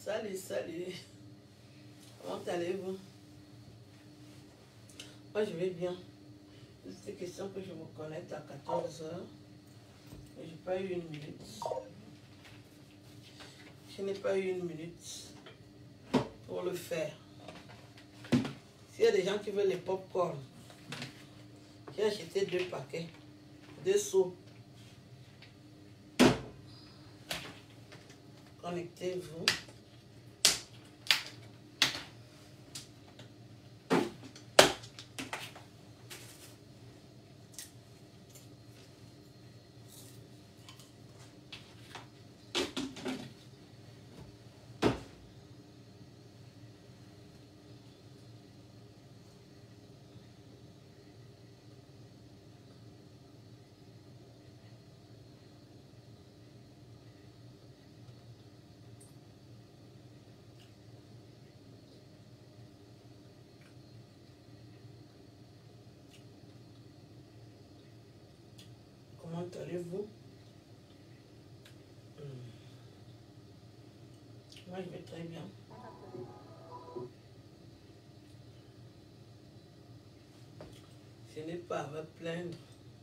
Salut, salut. Comment allez-vous? Moi, je vais bien. C'est question que je me connecte à 14 h. Mais je n'ai pas eu une minute. Je n'ai pas eu une minute pour le faire. S'il y a des gens qui veulent les pop-corn, j'ai acheté 2 paquets, 2 seaux. Connectez-vous. Comment allez-vous? Moi, je vais très bien. Je n'ai pas à me plaindre.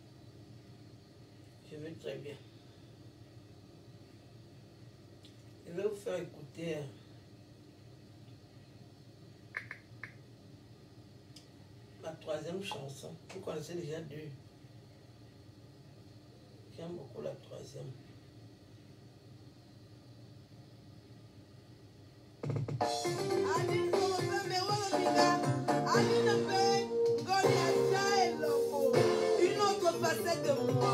Je vais très bien. Je vais vous faire écouter ma 3e chanson. Vous connaissez déjà 2. J'aime beaucoup la 3e. Une autre facette de moi.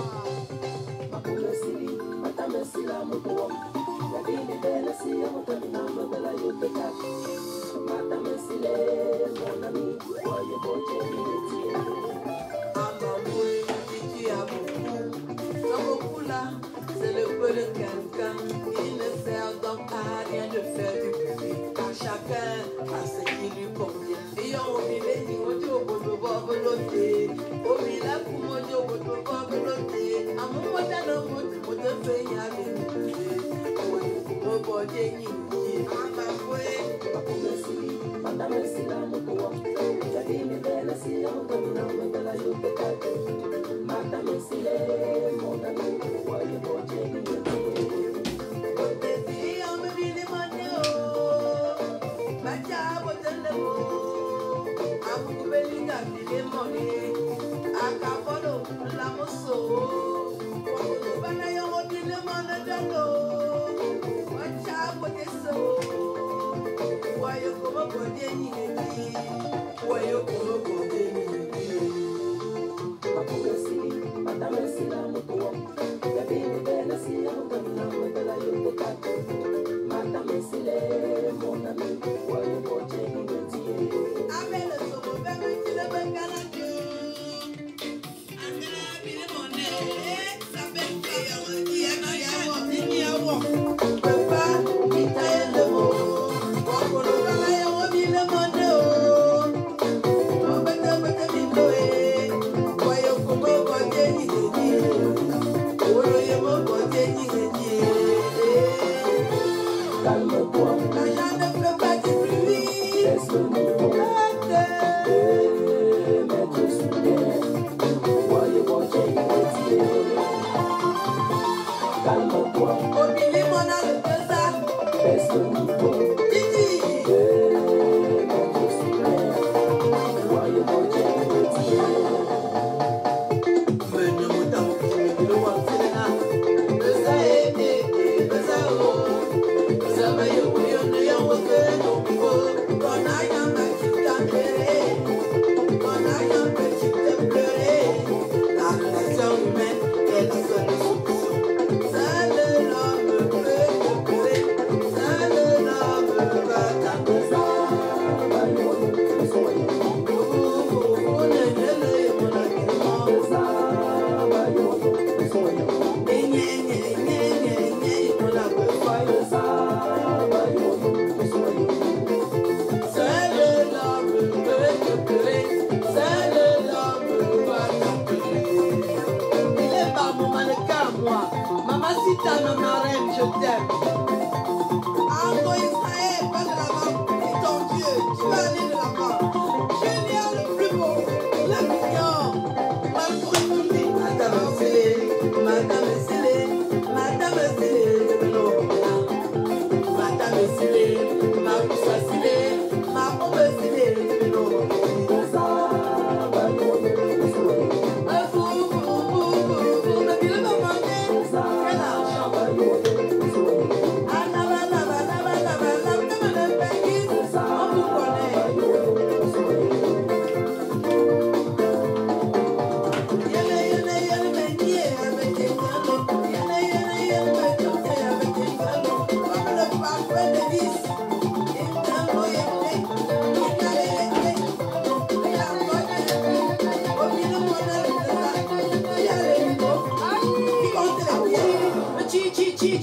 C'est le peu de quelqu'un. Il ne sert donc à rien de faire du bruit. À chacun à ce qui lui convient. Et on vit les au bout de volonté. Au village pour moi, au bout de volonté. À mon modèle, au bout de faire y aller. Au bout de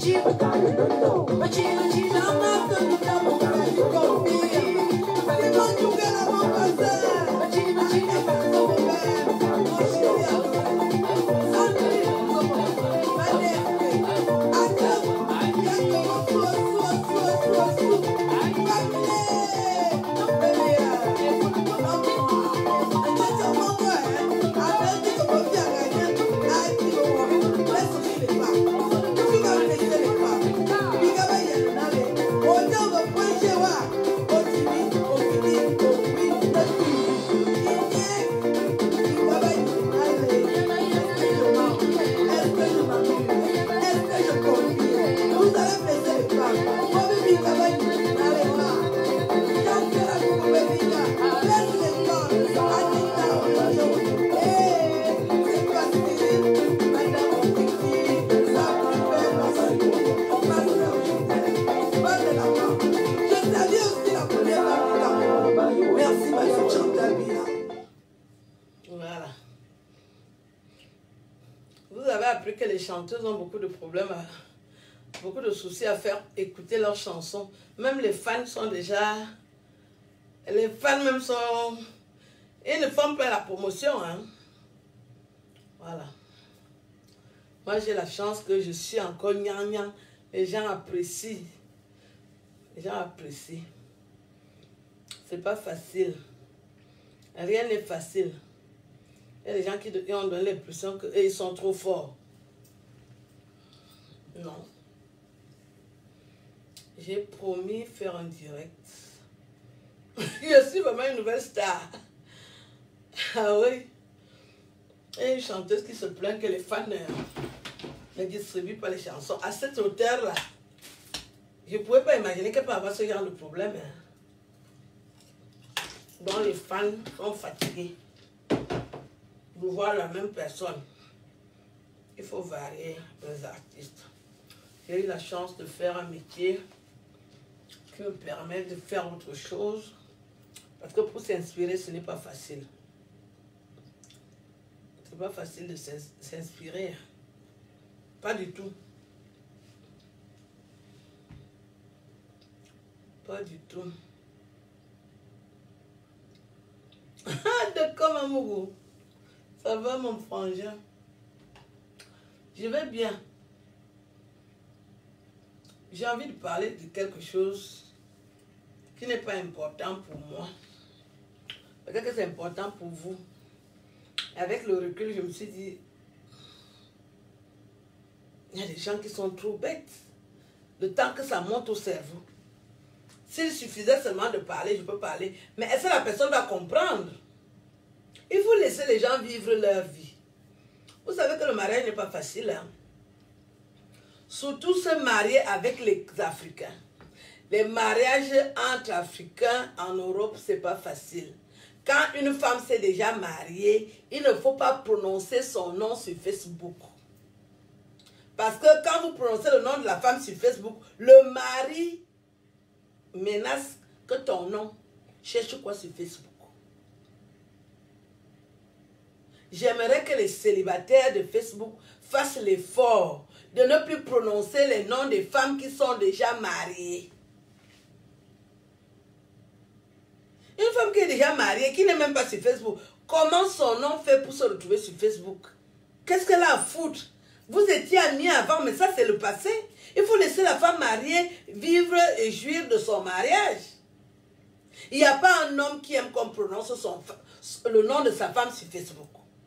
Voilà. Vous avez appris que les chanteuses ont beaucoup de problèmes, beaucoup de soucis à faire écouter leurs chansons. Même les fans sont déjà... Les fans même sont... Ils ne font pas la promotion, hein. Voilà. Moi, j'ai la chance que je suis encore gnangnan. Les gens apprécient. Les gens apprécient. C'est pas facile. Rien n'est facile. Il y a des gens qui ont donné l'impression qu'ils sont trop forts. Non. J'ai promis faire un direct. Je suis vraiment une nouvelle star. Ah oui. Et une chanteuse qui se plaint que les fans ne distribuent pas les chansons. À cette hauteur-là, je ne pouvais pas imaginer qu'elle peut avoir ce genre de problème. Dont les fans sont fatigués de voir la même personne. Il faut varier les artistes. J'ai eu la chance de faire un métier qui me permet de faire autre chose. Parce que pour s'inspirer, ce n'est pas facile. C'est pas facile de s'inspirer. Pas du tout. Pas du tout. D'accord, Mamougou. Ça va, mon frangin? Je vais bien. J'ai envie de parler de quelque chose qui n'est pas important pour moi. Peut-être que c'est important pour vous. Avec le recul, je me suis dit, il y a des gens qui sont trop bêtes. Le temps que ça monte au cerveau. S'il suffisait seulement de parler, je peux parler. Mais est-ce que la personne va comprendre? Il faut laisser les gens vivre leur vie. Vous savez que le mariage n'est pas facile. Hein? Surtout se marier avec les Africains. Les mariages entre Africains en Europe, ce n'est pas facile. Quand une femme s'est déjà mariée, il ne faut pas prononcer son nom sur Facebook. Parce que quand vous prononcez le nom de la femme sur Facebook, le mari menace que ton nom cherche quoi sur Facebook. J'aimerais que les célibataires de Facebook fassent l'effort de ne plus prononcer les noms des femmes qui sont déjà mariées. Une femme qui est déjà mariée, qui n'est même pas sur Facebook, comment son nom fait pour se retrouver sur Facebook? Qu'est-ce qu'elle a à foutre? Vous étiez amis avant, mais ça c'est le passé. Il faut laisser la femme mariée vivre et jouir de son mariage. Il n'y a pas un homme qui aime qu'on prononce le nom de sa femme sur Facebook.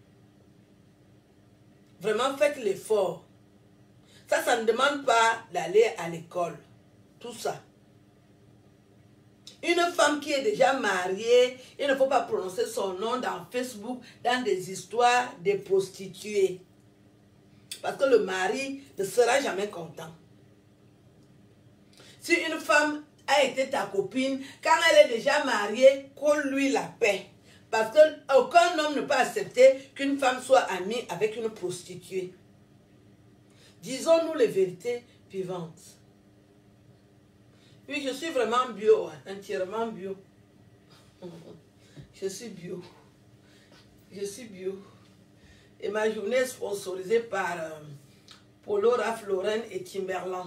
Vraiment, faites l'effort. Ça ne demande pas d'aller à l'école. Tout ça. Une femme qui est déjà mariée, il ne faut pas prononcer son nom dans Facebook, dans des histoires de prostituées. Parce que le mari ne sera jamais content. Si une femme a été ta copine, quand elle est déjà mariée, colle-lui la paix. Parce qu'aucun homme ne peut accepter qu'une femme soit amie avec une prostituée. Disons-nous les vérités vivantes. Oui, je suis vraiment bio, entièrement bio. Je suis bio. Je suis bio. Et ma journée est sponsorisée par Polo Ralph Lauren et Timberland.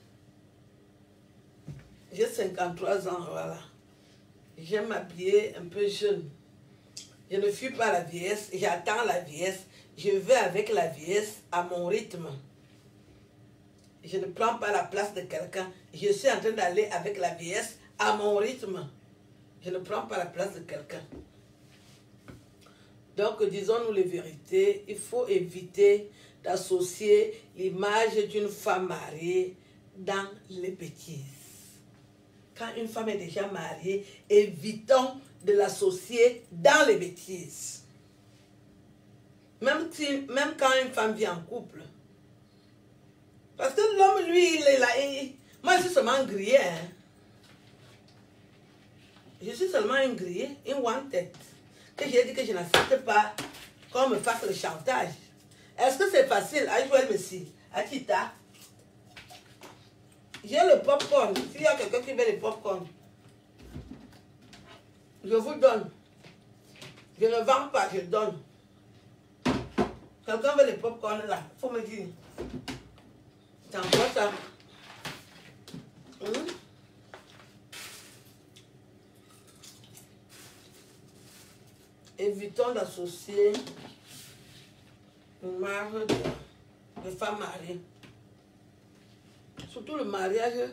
J'ai 53 ans, voilà. J'aime m'habiller un peu jeune. Je ne fuis pas la vieillesse, j'attends la vieillesse. Je vais avec la vieillesse à mon rythme. Je ne prends pas la place de quelqu'un. Je suis en train d'aller avec la vieillesse à mon rythme. Je ne prends pas la place de quelqu'un. Donc, disons-nous les vérités. Il faut éviter d'associer l'image d'une femme mariée dans les bêtises. Quand une femme est déjà mariée, évitons de l'associer dans les bêtises. Même quand une femme vit en couple. Parce que l'homme, lui, il est là. Moi, je suis seulement grillée. Hein. Je suis seulement une grillée, une one-tête. Que j'ai dit que je n'accepte pas qu'on me fasse le chantage. Est-ce que c'est facile à jouer Messi, à Tita? J'ai le popcorn. S'il y a quelqu'un qui veut le popcorn, je vous donne. Je ne vends pas, je donne. Quelqu'un veut le popcorn là, il faut me dire. C'est quoi ça? Évitons d'associer une marque de femmes mariées. Surtout le mariage.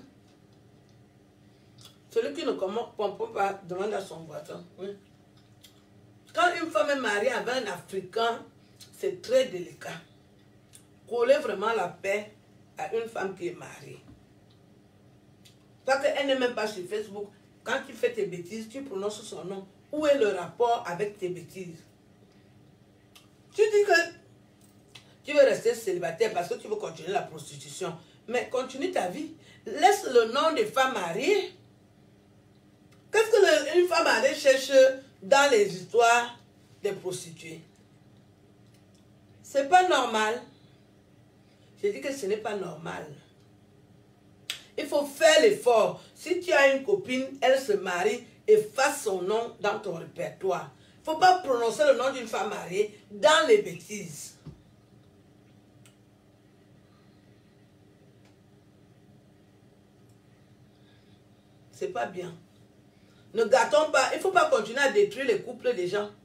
Celui qui ne comprend pas demande à son voisin. Oui. Quand une femme est mariée avec un Africain, c'est très délicat. Coller vraiment la paix à une femme qui est mariée. Parce qu'elle n'est même pas sur Facebook. Quand tu fais tes bêtises, tu prononces son nom. Où est le rapport avec tes bêtises? Tu dis que tu veux rester célibataire parce que tu veux continuer la prostitution. Mais continue ta vie. Laisse le nom des femmes mariées. Qu'est-ce qu'une femme mariée cherche dans les histoires des prostituées? C'est pas normal. Je dis que ce n'est pas normal. Il faut faire l'effort. Si tu as une copine, elle se marie, efface son nom dans ton répertoire. Il ne faut pas prononcer le nom d'une femme mariée dans les bêtises. C'est pas bien. Ne gâtons pas. Il ne faut pas continuer à détruire les couples des gens.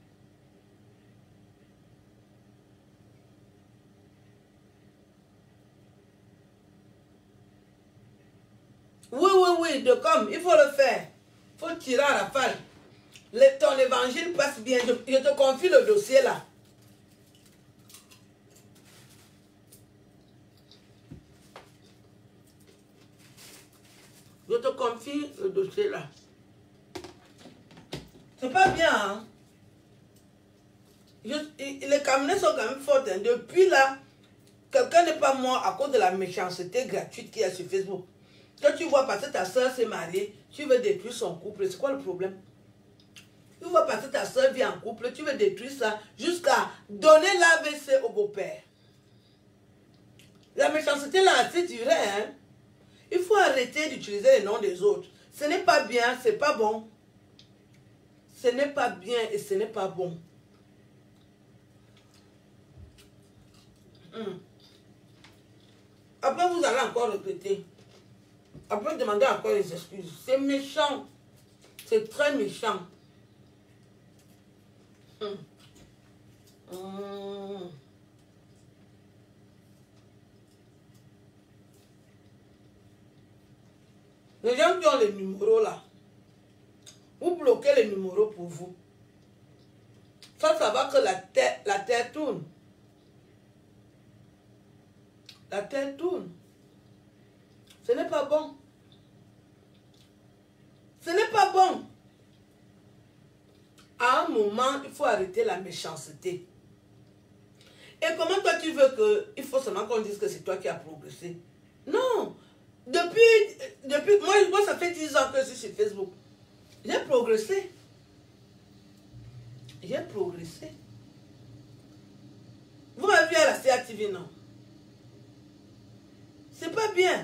Oui, de comme, il faut le faire. Il faut tirer à la falle. Ton évangile passe bien. Je te confie le dossier là. Je te confie le dossier là. C'est pas bien, hein? Les camionnets sont quand même forts. Hein. Depuis là, quelqu'un n'est pas mort à cause de la méchanceté gratuite qu'il y a sur Facebook. Quand tu vois parce que ta soeur s'est mariée, tu veux détruire son couple. C'est quoi le problème? Tu vois parce que ta soeur vit en couple, tu veux détruire ça jusqu'à donner l'AVC au beau-père. La méchanceté là, c'est duré, hein? Il faut arrêter d'utiliser les noms des autres. Ce n'est pas bien, c'est pas bon. Ce n'est pas bien et ce n'est pas bon. Après, vous allez encore répéter. Après, demander encore les excuses. C'est méchant. C'est très méchant. Les gens qui ont les numéros là, vous bloquez les numéros pour vous. Ça va que la terre tourne. La terre tourne. Ce n'est pas bon. Ce n'est pas bon. À un moment, il faut arrêter la méchanceté. Et comment toi tu veux que... Il faut seulement qu'on dise que c'est toi qui as progressé. Non. Depuis moi, ça fait 10 ans que je suis sur Facebook. J'ai progressé. J'ai progressé. Vous m'avez vu à la CATV, non? C'est pas bien.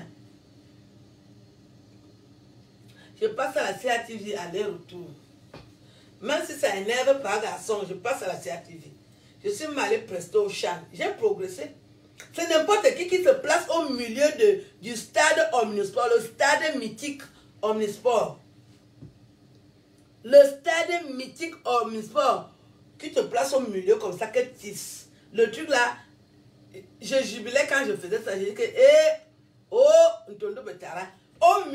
Je passe à la CATV aller-retour. Même si ça énerve par garçon, je passe à la CATV. Je suis allé presto au Chan. J'ai progressé. C'est n'importe qui se place au milieu du stade Omnisport, le stade mythique Omnisport. Le stade mythique Omnisport qui te place au milieu comme ça, que tisse. Le truc là, je jubilais quand je faisais ça. J'ai dit que, au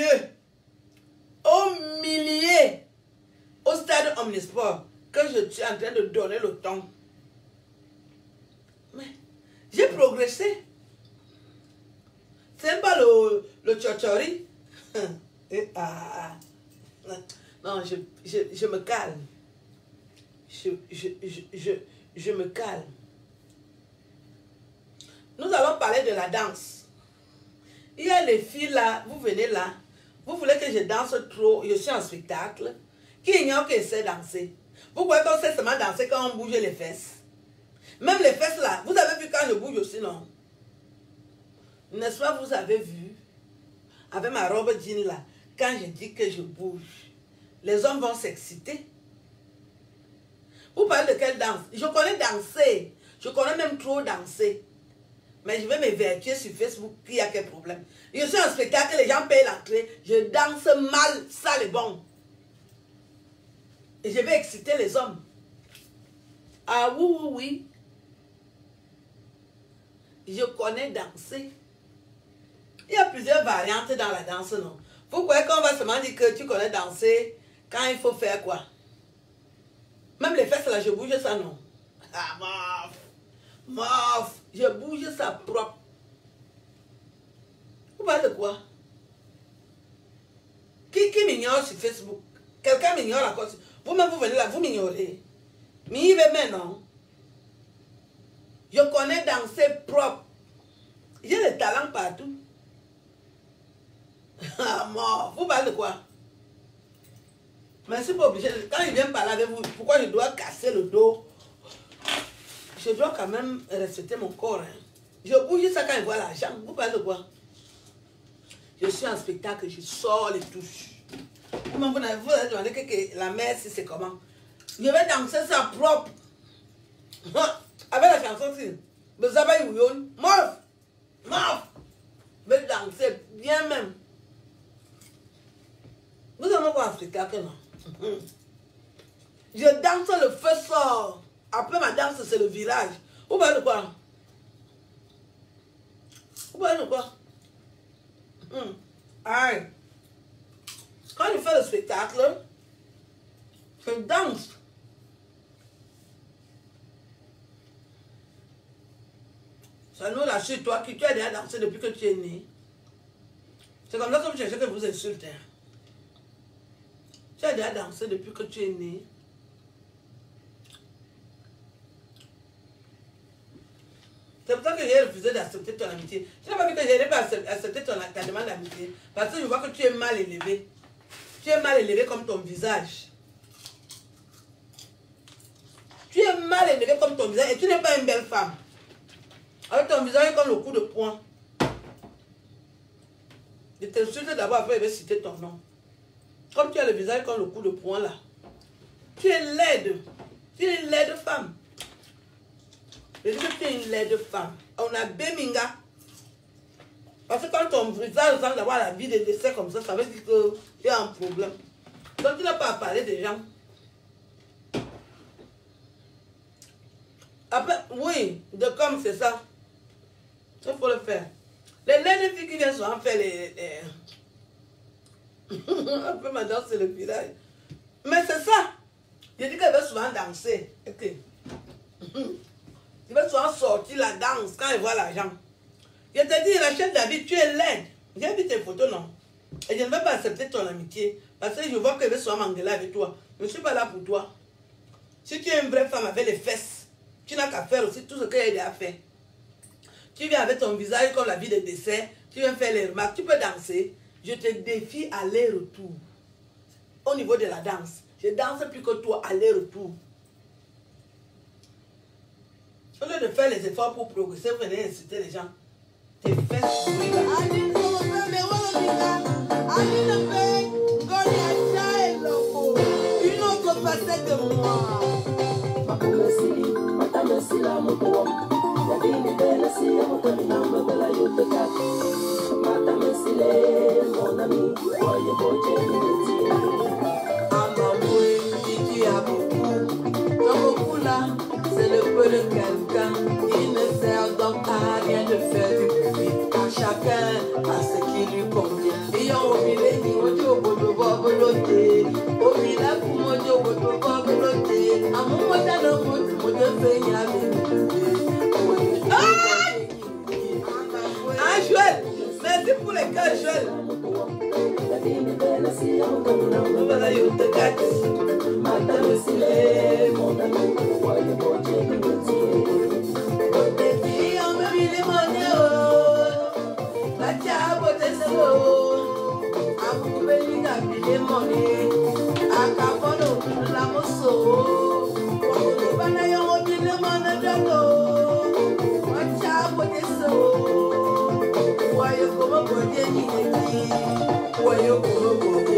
milieu, au stade Omnisport, que je suis en train de donner le temps. Mais j'ai progressé. C'est pas le tchotchori. Non, je me calme. Je me calme. Nous allons parler de la danse. Il y a les filles là, vous venez là, vous voulez que je danse trop, je suis en spectacle. Qui ignore que je sais danser? Vous croyez qu'on sait seulement danser quand on bouge les fesses? Même les fesses là, vous avez vu quand je bouge aussi, non? N'est-ce pas, vous avez vu, avec ma robe jean là, quand je dis que je bouge, les hommes vont s'exciter. Vous parlez de quelle danse? Je connais danser. Je connais même trop danser. Mais je vais m'évertuer sur Facebook qu'il y a quel problème. Je suis en spectacle, les gens payent l'entrée. Je danse mal, ça est bon. Et je vais exciter les hommes. Ah oui. Je connais danser. Il y a plusieurs variantes dans la danse, non? Vous croyez qu'on va seulement dire que tu connais danser quand il faut faire quoi? Même les fesses là, je bouge ça, non? Ah, mof, je bouge ça propre. Vous parlez de quoi? Qui m'ignore sur Facebook? Quelqu'un m'ignore encore. Vous-même, vous venez là, vous m'ignorez. Mais il veut maintenant. Je connais danser propre. J'ai le talent partout. Ah, mort. Vous parlez de quoi? Mais je ne suis pas obligé. Quand il vient parler avec vous, pourquoi je dois casser le dos? Je dois quand même respecter mon corps. Hein. Je bouge ça quand il voit l'argent. Vous parlez de quoi? Je suis en spectacle, je sors les touches. Vous avez demandé que la mère, si c'est comment? Je vais danser ça propre. Avec la chanson, c'est Bezabaï Ouyon. Morph! Je vais danser bien même. Vous avez pas en spectacle, non? Je danse, le feu sort. Après ma danse, c'est le virage. Vous parlez de quoi? Vous parlez de quoi? Aïe. Quand je fais le spectacle, je danse. Ça nous lâche toi qui tu as déjà dansé depuis que tu es né. C'est comme ça que vous cherchez que vous insultez. Tu as déjà dansé depuis que tu es né. C'est pour ça que j'ai refusé d'accepter ton amitié. Tu n'as pas vu que je n'ai pas accepté ta demande d'amitié. Parce que je vois que tu es mal élevé. Tu es mal élevé comme ton visage. Tu es mal élevé comme ton visage et tu n'es pas une belle femme. Avec ton visage comme le coup de poing. Je t'insulte d'abord, après je vais citer ton nom. Comme tu as le visage comme le coup de poing là. Tu es laide. Tu es une laide femme. Je dis que tu es une laide femme. On a Beminga. Parce que quand ton visage semble d'avoir la vie de décès comme ça veut dire que tu as un problème. Donc tu n'as pas à parler des gens. Après, oui, de comme c'est ça. Il faut le faire. Les laides filles qui viennent souvent faire les... Après maintenant c'est le village. Mais c'est ça. Je dis qu'elle veut souvent danser. Ok. Il va souvent sortir la danse quand il voit l'argent. Je te dis, Rachel David, tu es laide. J'ai vu tes photos, non? Et je ne vais pas accepter ton amitié. Parce que je vois qu'elle veut souvent m'engueuler avec toi. Je ne suis pas là pour toi. Si tu es une vraie femme avec les fesses, tu n'as qu'à faire aussi tout ce qu'elle a fait. Tu viens avec ton visage comme la vie de décès. Tu viens faire les remarques. Tu peux danser. Je te défie aller-retour. Au niveau de la danse. Je danse plus que toi, aller-retour. Au lieu de faire les efforts pour progresser, vous venez inciter les gens. Tes fesses. Une autre facette de moi. C'est le peu de quelqu'un, il ne sert donc à rien de faire du bruit. À chacun à ce qui lui convient. Et on oublie ni mojo bodo bobolote. Obila pour mojo bodo bobolote. À mon moja no mojo fenya bébé. Ah Joël, merci pour les cœurs Joël. Voilà, yo te gâte. Madame Sylé, mon ami, voyez mon Dieu, on me dit les monnaies, la diable des eaux, à vous venir à les monnaies, à Capono, la mosso, on va d'ailleurs ouvrir les monnaies de l'eau, la diable des eaux, voyez comment vous voyez, voyez comment vous voyez.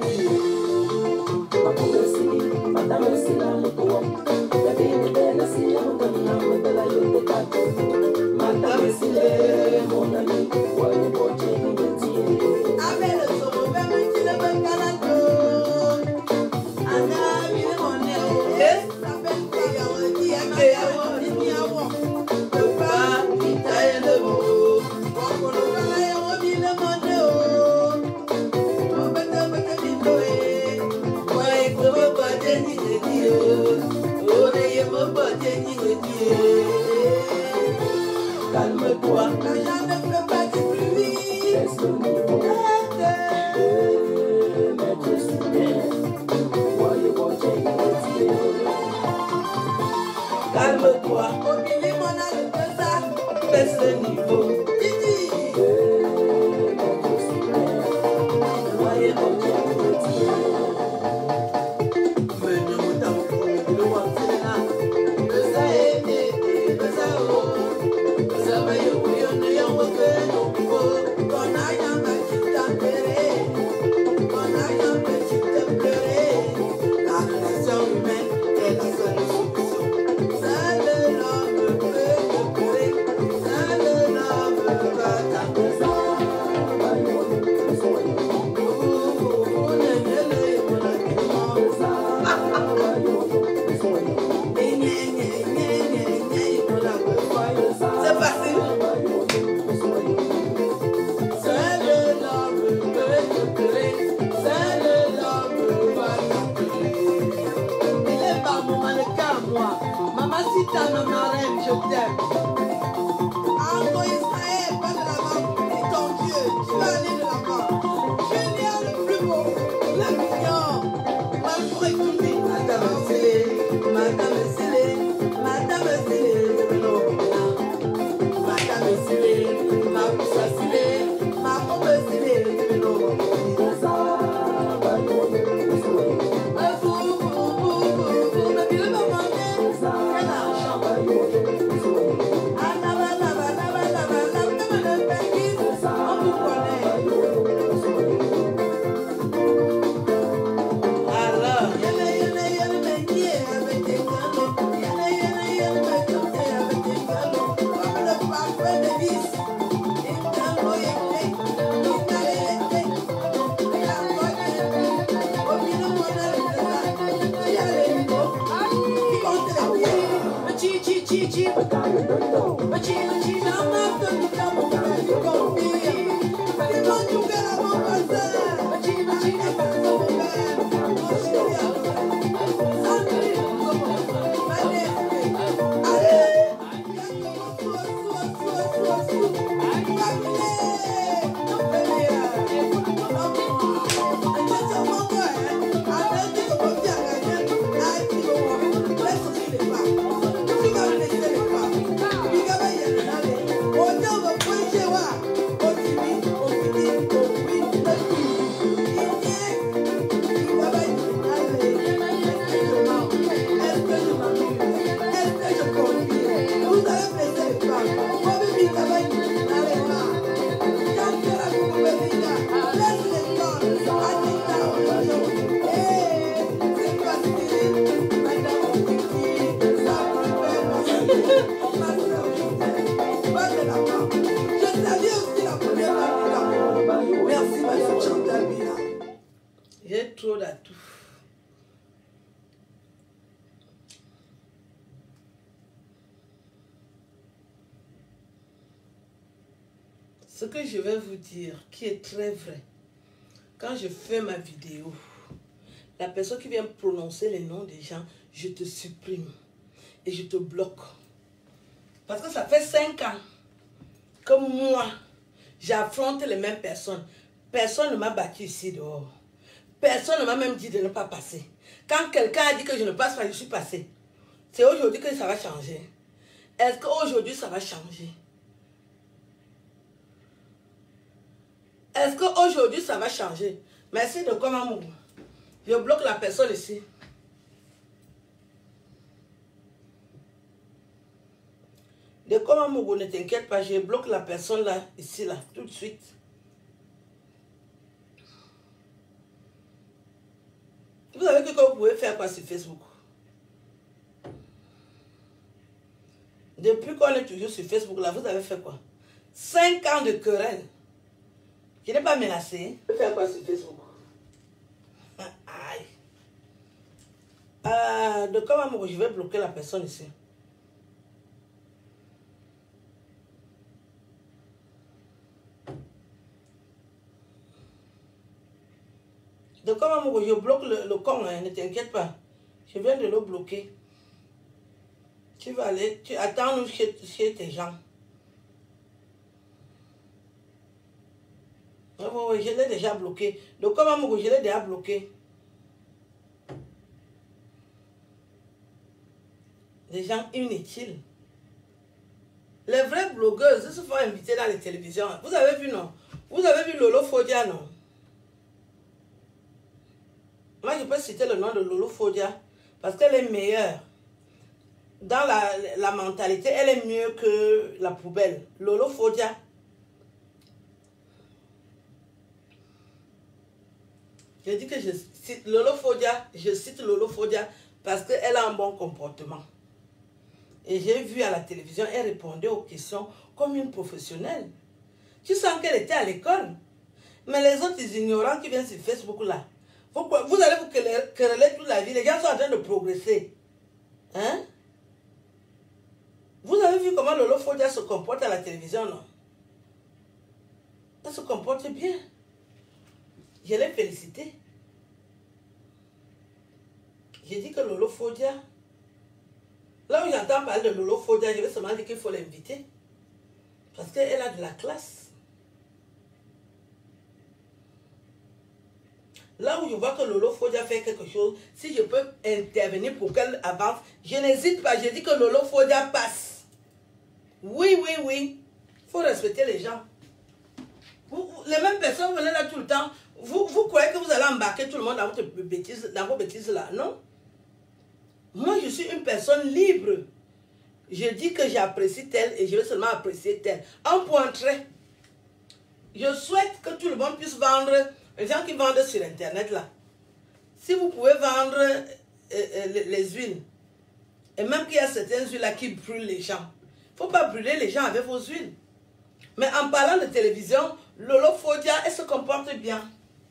Madame Sila Mutuo, Madame Sila Madame Sila, mon ami, voyez mon Dieu, avec le son, même si le bacalato, Anna, il est mon nez, ça fait qu'il y a un diamant, le pas, il taille le mot, pour le palais, on dit le monnaie, on va te mettre les doigts, voyez comment pas tenir. Calme-toi, l'argent ne peut pas du bruit. Laisse le niveau mettre sur terre. Voyez mon Dieu, calme-toi, oublie mon âge de ça. Baisse le niveau. Mettre sur terre. Voyez mon Dieu, je t'aime. Argo Israël, pas de là-bas, et ton Dieu, tu vas aller de là-bas. Julien le plus beau, le mignon, malgré tout dit, Madame Sélé, Madame Sélé, Madame Sélé, Madame Sélé, ma poussa Sélé, ma pauvre Sélé, J'ai trop d'atouts. Ce que je vais vous dire, qui est très vrai, quand je fais ma vidéo, la personne qui vient prononcer les noms des gens, je te supprime et je te bloque. Parce que ça fait 5 ans que moi, j'affronte les mêmes personnes. Personne ne m'a battu ici dehors. Personne ne m'a même dit de ne pas passer. Quand quelqu'un a dit que je ne passe pas, je suis passé. C'est aujourd'hui que ça va changer. Est-ce qu'aujourd'hui ça va changer? Est-ce qu'aujourd'hui ça va changer? Merci de comme amour. Je bloque la personne ici. De comme amour, ne t'inquiète pas, je bloque la personne là, ici, là, tout de suite. Vous savez que vous pouvez faire quoi sur Facebook? Depuis qu'on est toujours sur Facebook là, vous avez fait quoi? 5 ans de querelle. Je n'ai pas menacé. Vous faire quoi sur Facebook? Aïe. De comme amour, je vais bloquer la personne ici. De comme amour, je bloque le con, hein, ne t'inquiète pas. Je viens de le bloquer. Tu vas aller, tu attends nous chez tes gens. Oui, je l'ai déjà bloqué. De comme amour, je l'ai déjà bloqué. Des gens inutiles. Les vraies blogueuses se font inviter dans les télévisions. Vous avez vu, non? Vous avez vu Lolo Fodia, non? Moi, je peux citer le nom de Lolo Fodia parce qu'elle est meilleure. Dans la mentalité, elle est mieux que la poubelle. Lolo Fodia. Je dis que je cite Lolo Fodia, parce qu'elle a un bon comportement. Et j'ai vu à la télévision, elle répondait aux questions comme une professionnelle. Tu sens qu'elle était à l'école. Mais les autres ignorants qui viennent sur Facebook là, vous allez vous quereller toute la vie. Les gens sont en train de progresser. Hein? Vous avez vu comment Lolo Fodia se comporte à la télévision, non? Elle se comporte bien. Je l'ai félicité. J'ai dit que Lolo Fodia, là où j'entends parler de Lolo Fodia, je vais seulement dire qu'il faut l'inviter. Parce qu'elle a de la classe. Là où je vois que Lolo Fodia fait quelque chose, si je peux intervenir pour qu'elle avance, je n'hésite pas, je dis que Lolo Fodia passe. Oui, oui, oui. Il faut respecter les gens. Les mêmes personnes venaient là tout le temps. Vous croyez que vous allez embarquer tout le monde dans vos bêtises là, non? Moi, je suis une personne libre. Je dis que j'apprécie tel et je vais seulement apprécier tel. En point trait. Je souhaite que tout le monde puisse vendre, les gens qui vendent sur Internet là. Si vous pouvez vendre les huiles, et même qu'il y a certaines huiles là qui brûlent les gens. Il ne faut pas brûler les gens avec vos huiles. Mais en parlant de télévision, Lolo Fodia, elle se comporte bien.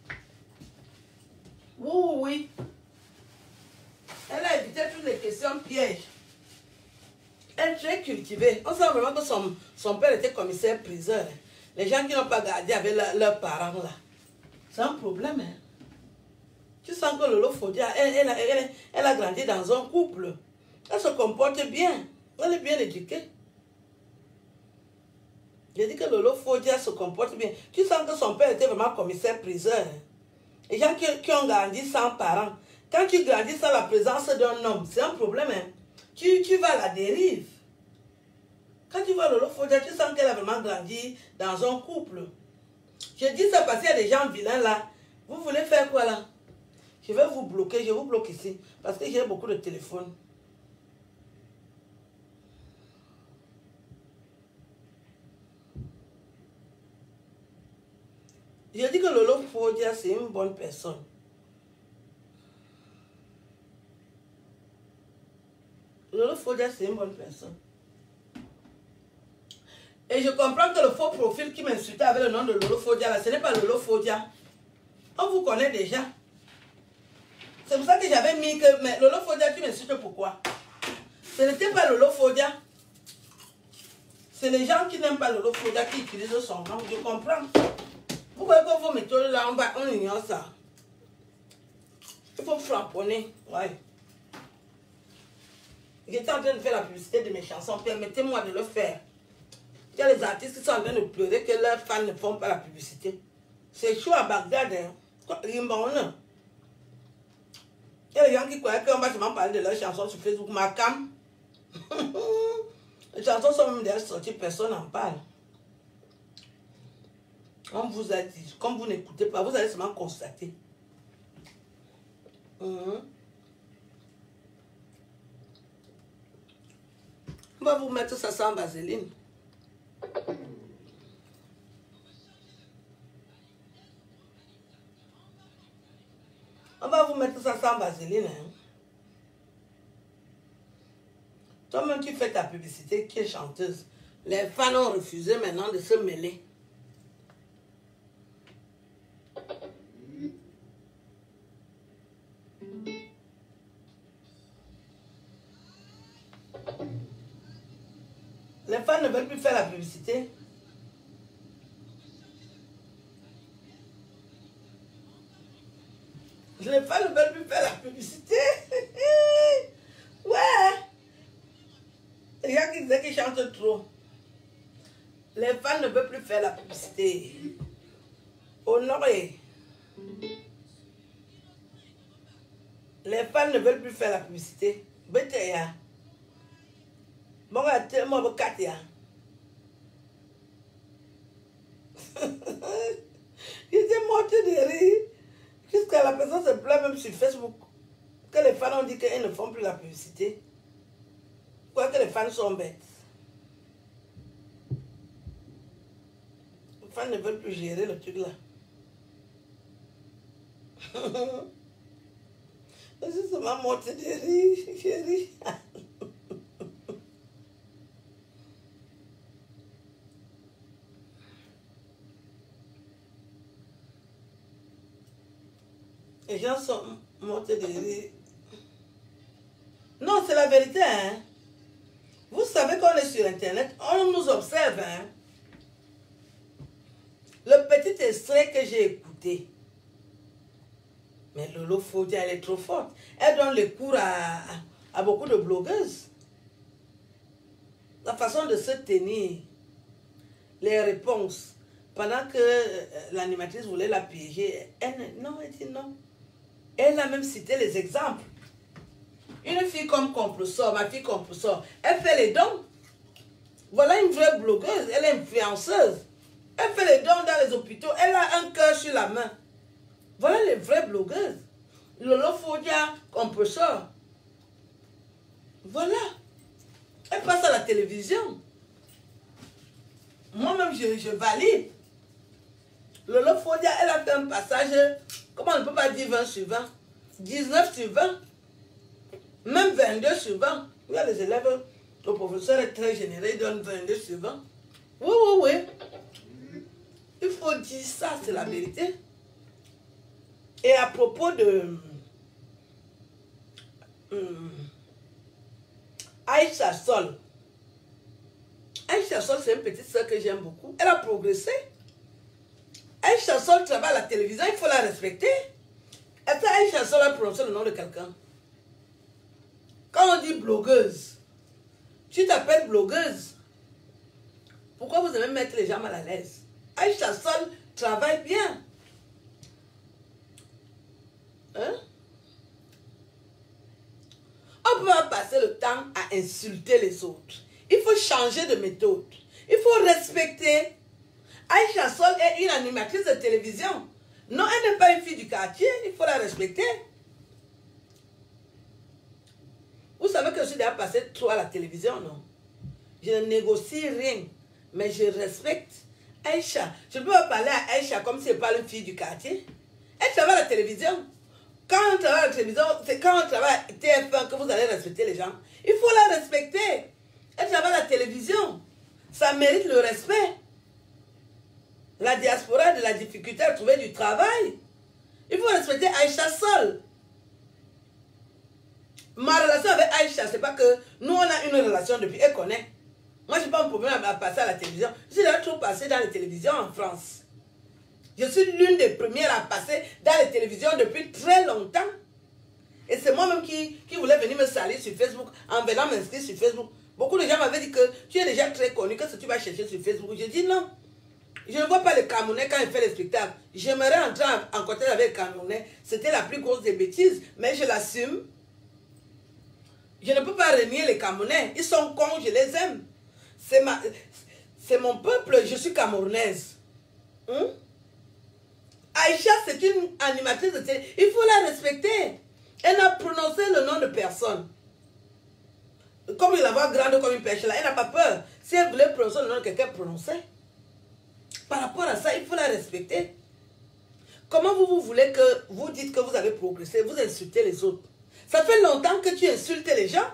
Oui, oui, oui. Elle a évité toutes les questions pièges. Elle est très cultivée. On sent vraiment que son père était commissaire-priseur. Les gens qui n'ont pas gardé avec leurs parents là. C'est un problème. Hein? Tu sens que Lolo Fodia, elle a grandi dans un couple. Elle se comporte bien. Elle est bien éduquée. J'ai dit que Lolo Fodia se comporte bien. Tu sens que son père était vraiment commissaire-priseur. Les gens qui ont grandi sans parents. Quand tu grandis sans la présence d'un homme, c'est un problème. Hein? Tu vas à la dérive. Quand tu vois Lolo Fodia, tu sens qu'elle a vraiment grandi dans un couple. Je dis ça parce qu'il y a des gens vilains là. Vous voulez faire quoi là? Je vais vous bloquer, je vous bloque ici. Parce que j'ai beaucoup de téléphones. Je dis que Lolo Fodia, c'est une bonne personne. Lolo Fodia, c'est une bonne personne. Et je comprends que le faux profil qui m'insultait avec le nom de Lolo Fodia, là, ce n'est pas Lolo Fodia. On vous connaît déjà. C'est pour ça que j'avais mis que... Mais Lolo Fodia, tu m'insultes pourquoi? Ce n'était pas Lolo Fodia. C'est les gens qui n'aiment pas Lolo Fodia qui utilisent son nom. Je comprends. Pourquoi quand vous mettez là en bas, on ignore ça? Il faut flamponner. Ouais. J'étais en train de faire la publicité de mes chansons. Permettez-moi de le faire. Il y a les artistes qui sont en train de pleurer que leurs fans ne font pas la publicité. C'est chaud à Bagdad. Hein. Il y a des gens qui croyaient qu'on va seulement parler de leurs chansons sur Facebook. Ma cam. Les chansons sont même déjà sorties, personne n'en parle. On vous a dit, comme vous n'écoutez pas, vous allez seulement constater. On va vous mettre ça sans vaseline. On va vous mettre ça sans vaseline. Hein. Toi-même qui fais ta publicité, qui est chanteuse, les fans ont refusé maintenant de se mêler. Les fans ne veulent plus faire la publicité. Les fans ne veulent plus faire la publicité. Ouais. Les gens qui disaient qu'ils chantent trop. Les fans ne veulent plus faire la publicité. Honoré. Les fans ne veulent plus faire la publicité. Bétéa. Bon, moi, je Katia. J'étais morte de rire. Jusqu'à la personne se plaint même sur Facebook. Que les fans ont dit qu'ils ne font plus la publicité. Quoi que les fans sont bêtes. Les fans ne veulent plus gérer le truc là. Je suis seulement morte de rire, chérie. Les gens sont morts de rire. Non, c'est la vérité, hein. Vous savez qu'on est sur Internet, on nous observe, hein. Le petit extrait que j'ai écouté. Mais Lolo Fodia, elle est trop forte. Elle donne les cours à beaucoup de blogueuses. La façon de se tenir, les réponses. Pendant que l'animatrice voulait la piéger, elle dit non. Elle a même cité les exemples. Une fille comme Compressor, ma fille Compressor, elle fait les dons. Voilà une vraie blogueuse, elle est influenceuse. Elle fait les dons dans les hôpitaux, elle a un cœur sur la main. Voilà les vraies blogueuses. Lolo Fodia, Compressor. Voilà. Elle passe à la télévision. Moi-même, je valide. Lolo Fodia, elle a fait un passage, comment on ne peut pas dire 20 sur 20, 19 sur 20, même 22 sur 20. Il y a les élèves, le professeur est très généreux, il donne 22 sur 20. Oui, oui, oui. Il faut dire ça, c'est la vérité. Et à propos de Aïcha Sol. Aïcha Sol, c'est une petite soeur que j'aime beaucoup. Elle a progressé. Aïcha Sol travaille à la télévision, il faut la respecter. Est-ce que Aïcha Sol a prononcé le nom de quelqu'un? Quand on dit blogueuse, tu t'appelles blogueuse. Pourquoi vous aimez mettre les gens mal à l'aise? Aïcha Sol travaille bien. Hein? On peut pas passer le temps à insulter les autres. Il faut changer de méthode. Il faut respecter. Aïcha Sol est une animatrice de télévision. Non, elle n'est pas une fille du quartier. Il faut la respecter. Vous savez que je suis déjà passée trop à la télévision, non? Je ne négocie rien. Mais je respecte Aïcha. Je ne peux pas parler à Aïcha comme si elle parle une fille du quartier. Elle travaille à la télévision. Quand on travaille à la télévision, c'est quand on travaille à TF1 que vous allez respecter les gens. Il faut la respecter. Elle travaille à la télévision. Ça mérite le respect. La diaspora a de la difficulté à trouver du travail. Il faut respecter Aïcha Sol. Ma relation avec Aïcha, c'est pas que nous, on a une relation depuis, elle connaît. Moi, je n'ai pas un problème à passer à la télévision. Je suis déjà trop passée dans les télévisions en France. Je suis l'une des premières à passer dans les télévisions depuis très longtemps. Et c'est moi-même qui voulais venir me salir sur Facebook en venant m'inscrire sur Facebook. Beaucoup de gens m'avaient dit que tu es déjà très connu, que ce que tu vas chercher sur Facebook. Je dis non. Je ne vois pas les Camerounais quand ils font les spectacles. J'aimerais entrer en contact avec les Camerounais. C'était la plus grosse des bêtises, mais je l'assume. Je ne peux pas renier les Camerounais. Ils sont cons, je les aime. C'est mon peuple, je suis camerounaise. Aïcha, c'est une animatrice de télé. Il faut la respecter. Elle n'a prononcé le nom de personne. Comme il la voit grande comme une pêche là, elle n'a pas peur. Si elle voulait prononcer le nom de quelqu'un, prononçait. Par rapport à ça, il faut la respecter. Comment vous voulez que vous dites que vous avez progressé, vous insultez les autres? Ça fait longtemps que tu insultes les gens.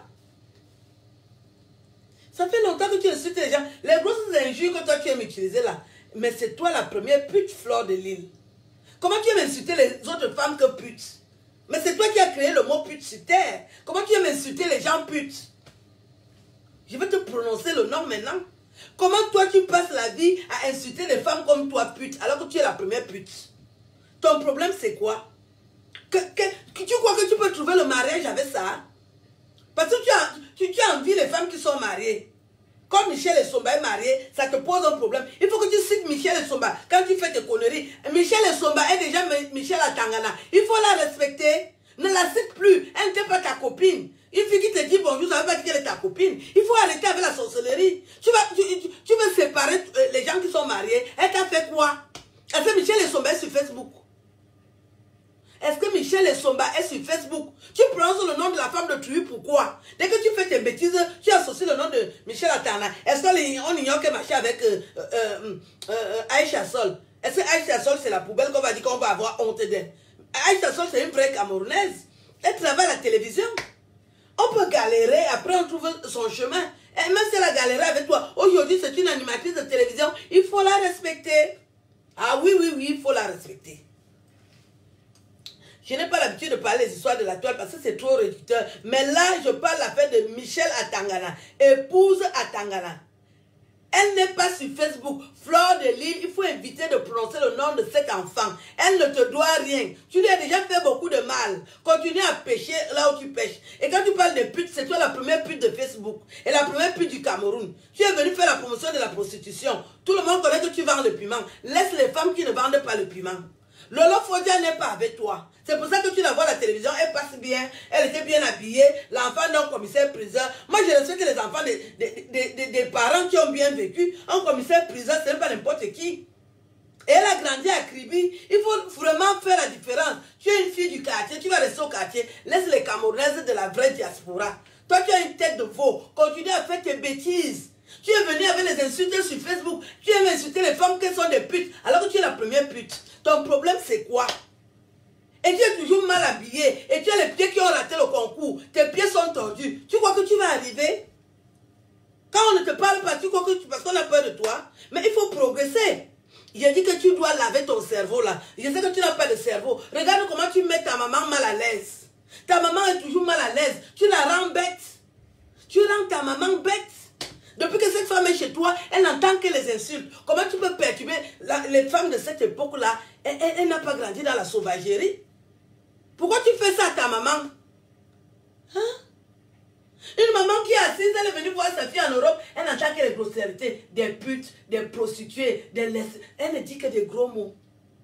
Ça fait longtemps que tu insultes les gens. Les grosses injures que toi tu aimes utiliser là, mais c'est toi la première pute Fleur de Lille. Comment tu aimes insulter les autres femmes que putes? Mais c'est toi qui as créé le mot pute sur terre. Comment tu aimes insulter les gens putes? Je vais te prononcer le nom maintenant. Comment toi tu passes la vie à insulter les femmes comme toi pute alors que tu es la première pute? Ton problème c'est quoi? Tu crois que tu peux trouver le mariage avec ça? Parce que tu as envie les femmes qui sont mariées. Quand Michel Essomba est marié, ça te pose un problème. Il faut que tu cites Michel Essomba quand tu fais tes conneries. Michel Essomba est déjà Michel Atangana. Il faut la respecter. Ne la cite plus. Elle n'était pas ta copine. Une fille qui te dit bonjour, ça ne veut pas dire qu'elle est ta copine. Il faut arrêter avec la sorcellerie. Tu veux séparer les gens qui sont mariés. Elle t'a fait quoi? Est-ce que Michel Essomba est sur Facebook? Est-ce que Michel Essomba est sur Facebook? Tu prononces le nom de la femme de Trouy, pourquoi? Dès que tu fais tes bêtises, tu associes le nom de Michel Atana. Est-ce qu'on ignore qu'elle marchait avec Aïcha Sol? Est-ce que Aïcha Sol, c'est la poubelle qu'on va dire qu'on va avoir honte d'elle? Aïcha Sol, c'est une vraie Camerounaise. Elle travaille à la télévision. On peut galérer, après on trouve son chemin. Et même si elle a galéré avec toi, aujourd'hui c'est une animatrice de télévision, il faut la respecter. Ah oui, il faut la respecter. Je n'ai pas l'habitude de parler des histoires de la toile parce que c'est trop réducteur. Mais là, je parle l'affaire de Michel Atangana, épouse Atangana. Elle n'est pas sur Facebook. Fleur de Lille, il faut éviter de prononcer le nom de cet enfant. Elle ne te doit rien. Tu lui as déjà fait beaucoup de mal. Continue à pêcher là où tu pêches. Et quand tu parles de pute, c'est toi la première pute de Facebook. Et la première pute du Cameroun. Tu es venu faire la promotion de la prostitution. Tout le monde connaît que tu vends le piment. Laisse les femmes qui ne vendent pas le piment. Lolo Fodia n'est pas avec toi. C'est pour ça que tu la vois à la télévision, elle passe bien, elle était bien habillée, l'enfant d'un commissaire-priseur. Moi, je respecte les enfants des parents qui ont bien vécu. Un commissaire-priseur, ce n'est pas n'importe qui. Et elle a grandi à Kribi. Il faut vraiment faire la différence. Tu es une fille du quartier, tu vas rester au quartier. Laisse les Camerounaises de la vraie diaspora. Toi, tu as une tête de veau. Continue à faire tes bêtises. Tu es venu avec les insultes sur Facebook. Tu aimes insulter les femmes qui sont des putes, alors que tu es la première pute. Ton problème, c'est quoi? Et tu es toujours mal habillé. Et tu as les pieds qui ont raté le concours. Tes pieds sont tordus. Tu crois que tu vas arriver? Quand on ne te parle pas, tu crois que parce qu'on a peur de toi? Mais il faut progresser. J'ai dit que tu dois laver ton cerveau là. Je sais que tu n'as pas de cerveau. Regarde comment tu mets ta maman mal à l'aise. Ta maman est toujours mal à l'aise. Tu la rends bête. Tu rends ta maman bête. Depuis que cette femme est chez toi, elle n'entend que les insultes. Comment tu peux perturber les femmes de cette époque-là? Elle n'a pas grandi dans la sauvagerie. Pourquoi tu fais ça à ta maman? Hein? Une maman qui est assise, elle est venue voir sa fille en Europe, elle n'entend que les grossièretés, des putes, des prostituées, des laisses. Elle ne dit que des gros mots.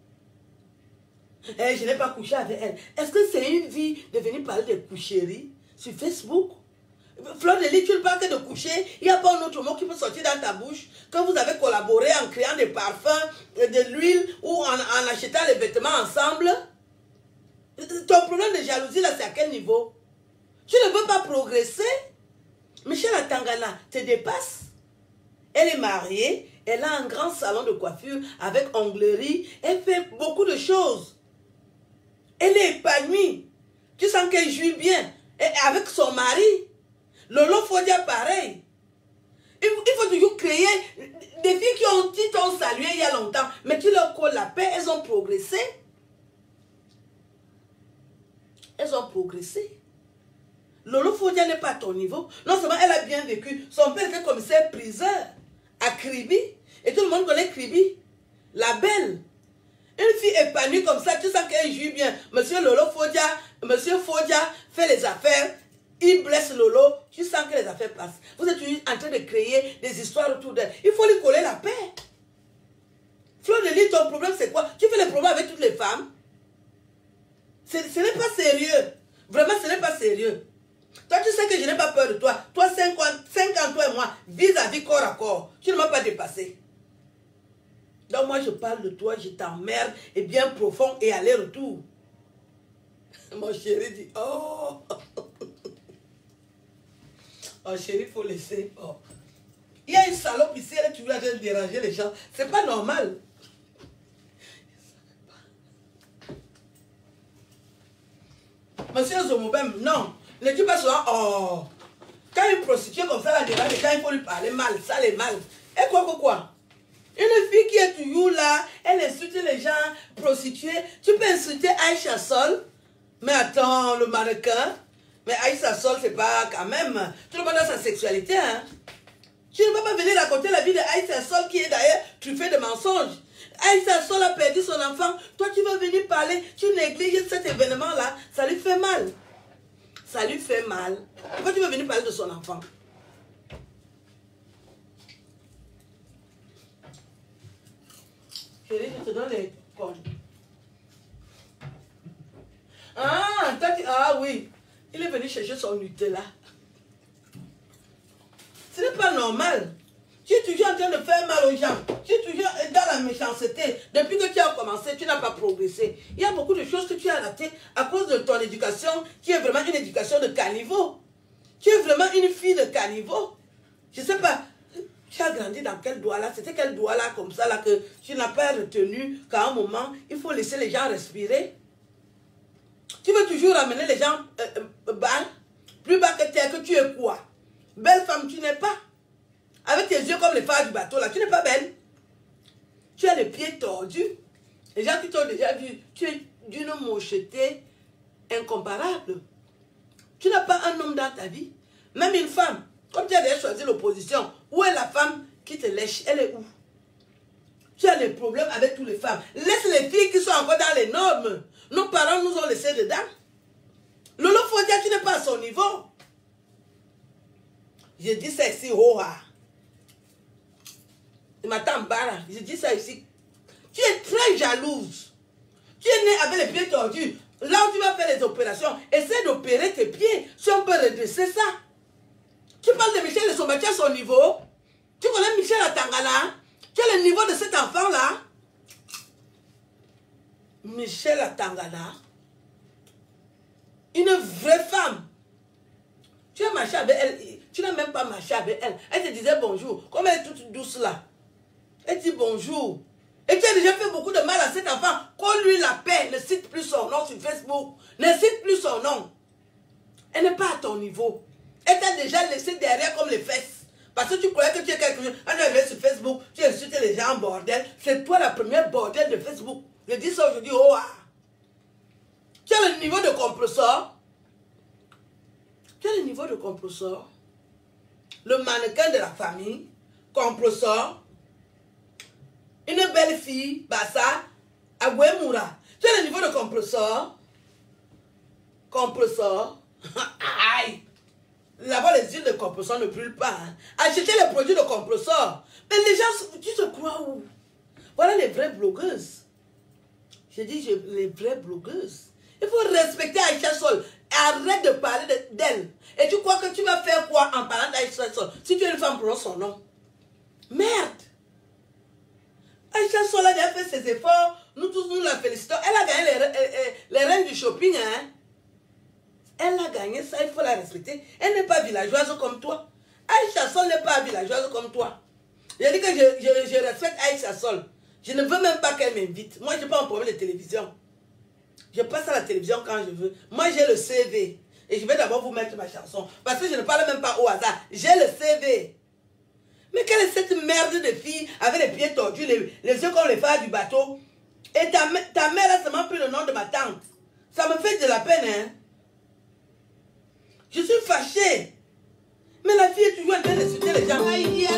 Je n'ai pas couché avec elle. Est-ce que c'est une vie de venir parler de coucherie sur Facebook? Fleur de Lille, tu ne parles que de coucher. Il n'y a pas un autre mot qui peut sortir dans ta bouche. Quand vous avez collaboré en créant des parfums, de l'huile ou en achetant les vêtements ensemble. Ton problème de jalousie, là, c'est à quel niveau? Tu ne veux pas progresser? Michel Atangana te dépasse. Elle est mariée. Elle a un grand salon de coiffure avec onglerie. Elle fait beaucoup de choses. Elle est épanouie. Tu sens qu'elle jouit bien. Et avec son mari. Lolo Fodia, pareil. Il faut toujours créer des filles qui t'ont salué il y a longtemps, mais tu leur colles la paix, elles ont progressé. Elles ont progressé. Lolo Fodia n'est pas à ton niveau. Non seulement elle a bien vécu, son père était commissaire priseur à Kribi. Et tout le monde connaît Kribi. La belle. Une fille épanouie comme ça, tu sens qu'elle joue bien. Monsieur Fodia fait les affaires. Il blesse Lolo, tu sens que les affaires passent. Vous êtes en train de créer des histoires autour d'elle. Il faut lui coller la paix. Fleur de Lys, ton problème c'est quoi? Tu fais les problèmes avec toutes les femmes? Ce n'est pas sérieux. Vraiment, ce n'est pas sérieux. Toi, tu sais que je n'ai pas peur de toi. Toi, 5 ans, toi et moi, vis-à-vis corps à corps. Tu ne m'as pas dépassé. Donc moi, je parle de toi, je t'emmerde, et bien profond, et aller-retour. Mon chéri dit, oh. Oh chéri, il faut laisser. Oh. Il y a une salope ici, elle est toujours en train de déranger les gens. C'est pas normal. Monsieur Zomobem, non. Ne dis pas souvent, oh. Quand une prostituée comme ça la dérange, quand il faut lui parler mal, ça les mal. Et quoi? Une fille qui est toujours là, elle insulte les gens, prostituée. Tu peux insulter Aïcha Sol. Mais attends, le mannequin. Mais Aïcha Sol, c'est pas quand même. Tout le monde a sa sexualité, hein. Tu ne peux pas venir raconter la vie de Aïcha Sol qui est d'ailleurs truffée de mensonges. Aïcha Sol a perdu son enfant. Toi, tu vas venir parler. Tu négliges cet événement-là. Ça lui fait mal. Ça lui fait mal. Pourquoi tu veux venir parler de son enfant? Chérie, je te donne les codes. Ah oui. Il est venu chercher son Nutella. Ce n'est pas normal. Tu es toujours en train de faire mal aux gens. Tu es toujours dans la méchanceté. Depuis que tu as commencé, tu n'as pas progressé. Il y a beaucoup de choses que tu as ratées à cause de ton éducation, qui est vraiment une éducation de caniveau. Tu es vraiment une fille de caniveau. Je ne sais pas. Tu as grandi dans quel doigt-là? C'était quel doigt-là comme ça là que tu n'as pas retenu qu'à un moment, il faut laisser les gens respirer? Tu veux toujours ramener les gens bas, plus bas que tu es quoi? Belle femme, tu n'es pas. Avec tes yeux comme les phares du bateau là, tu n'es pas belle. Tu as les pieds tordus. Les gens qui t'ont déjà vu, tu es d'une mocheté incomparable. Tu n'as pas un homme dans ta vie. Même une femme. Comme tu as déjà choisi l'opposition, où est la femme qui te lèche? Elle est où? Tu as des problèmes avec toutes les femmes. Laisse les filles qui sont encore dans les normes. Nos parents nous ont laissés dedans. Lolo Fodia, tu n'es pas à son niveau. Je dis ça ici, Roha. Il m'attend Bara. Je dis ça ici. Tu es très jalouse. Tu es née avec les pieds tordus. Là où tu vas faire les opérations, essaie d'opérer tes pieds. Si on peut redresser ça. Tu parles de Michel de Somba, tu as son niveau. Tu connais Michel Atangana. Tu as le niveau de cet enfant-là. Michel Atangana. Une vraie femme. Tu as marché avec elle. Tu n'as même pas marché avec elle. Elle te disait bonjour. Comme elle est toute douce là. Elle dit bonjour. Et tu as déjà fait beaucoup de mal à cet enfant. Colle-lui la paix. Ne cite plus son nom sur Facebook. Ne cite plus son nom. Elle n'est pas à ton niveau. Elle t'a déjà laissé derrière comme les fesses. Parce que tu croyais que tu es quelque chose. Elle est arrivée sur Facebook. Tu insultes les gens en bordel. C'est toi la première bordel de Facebook. Je dis ça aujourd'hui. Oh, ah. Tu as le niveau de compresseur. Tu as le niveau de compresseur. Le mannequin de la famille. Compresseur. Une belle fille. Bassa. Agüemura. Tu as le niveau de compresseur. Compresseur. Aïe. Là-bas, les huiles de compresseur ne brûlent pas. Hein. Achetez les produits de compresseur. Mais les gens, tu te crois où? Voilà les vraies blogueuses. J'ai dit les vraies blogueuses. Il faut respecter Aïcha Sol. Arrête de parler d'elle. Et tu crois que tu vas faire quoi en parlant d'Aïcha Sol? Si tu es une femme, prononce son nom. Merde. Aïcha Sol a déjà fait ses efforts. Nous tous, nous la félicitons. Elle a gagné les reines du shopping. Hein? Elle a gagné ça, il faut la respecter. Elle n'est pas villageoise comme toi. Aïcha Sol n'est pas villageoise comme toi. J'ai dit que je respecte Aïcha Sol. Je ne veux même pas qu'elle m'invite. Moi, je n'ai pas un problème de télévision. Je passe à la télévision quand je veux. Moi, j'ai le CV. Et je vais d'abord vous mettre ma chanson. Parce que je ne parle même pas au hasard. J'ai le CV. Mais quelle est cette merde de fille avec les pieds tordus, les yeux comme les phares du bateau? Et ta mère a seulement pris le nom de ma tante. Ça me fait de la peine, hein? Je suis fâchée. Mais la fille est toujours en train d'insulter les gens.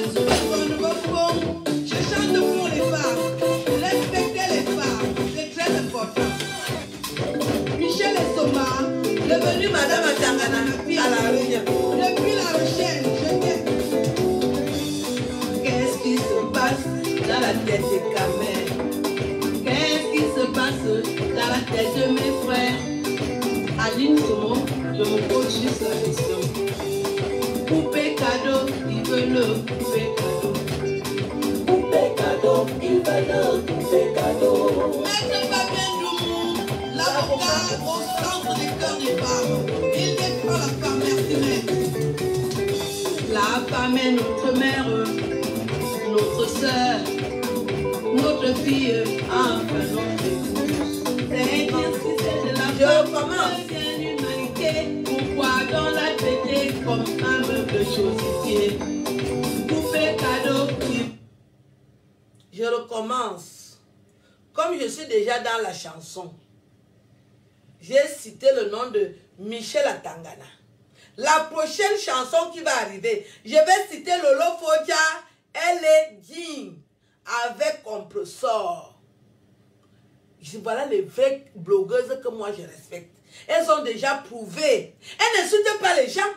Je chante pour les femmes. Respecter les femmes, c'est très important. Michel Soma, Devenu Madame Atangana à la Réunion. Depuis La Rochelle, je t'aime. Qu'est-ce qui se passe dans la tête des camels? Qu'est-ce qui se passe dans la tête de mes frères? Aline Somo, je me pose juste la question. Poupée cadeau, il veut le poupée cadeau. Poupée cadeau, il veut le poupée cadeau. Maître Fabien Doumou, l'avocat au centre des cœurs des femmes. Il défend la femme, merci maître. La femme est notre mère, notre soeur, notre fille, enfin notre épouse. C'est dire si c'est de la femme de l'humanité. Pourquoi dans la traiter comme un meuble chaussetier? Poupée cadeau. Je recommence. Comme je suis déjà dans la chanson, j'ai cité le nom de Michel Atangana. La prochaine chanson qui va arriver, je vais citer Lolo Fodia. Elle est digne avec compressor. Voilà les vraies blogueuses que moi je respecte. Elles ont déjà prouvé. Elles n'insultent pas les gens.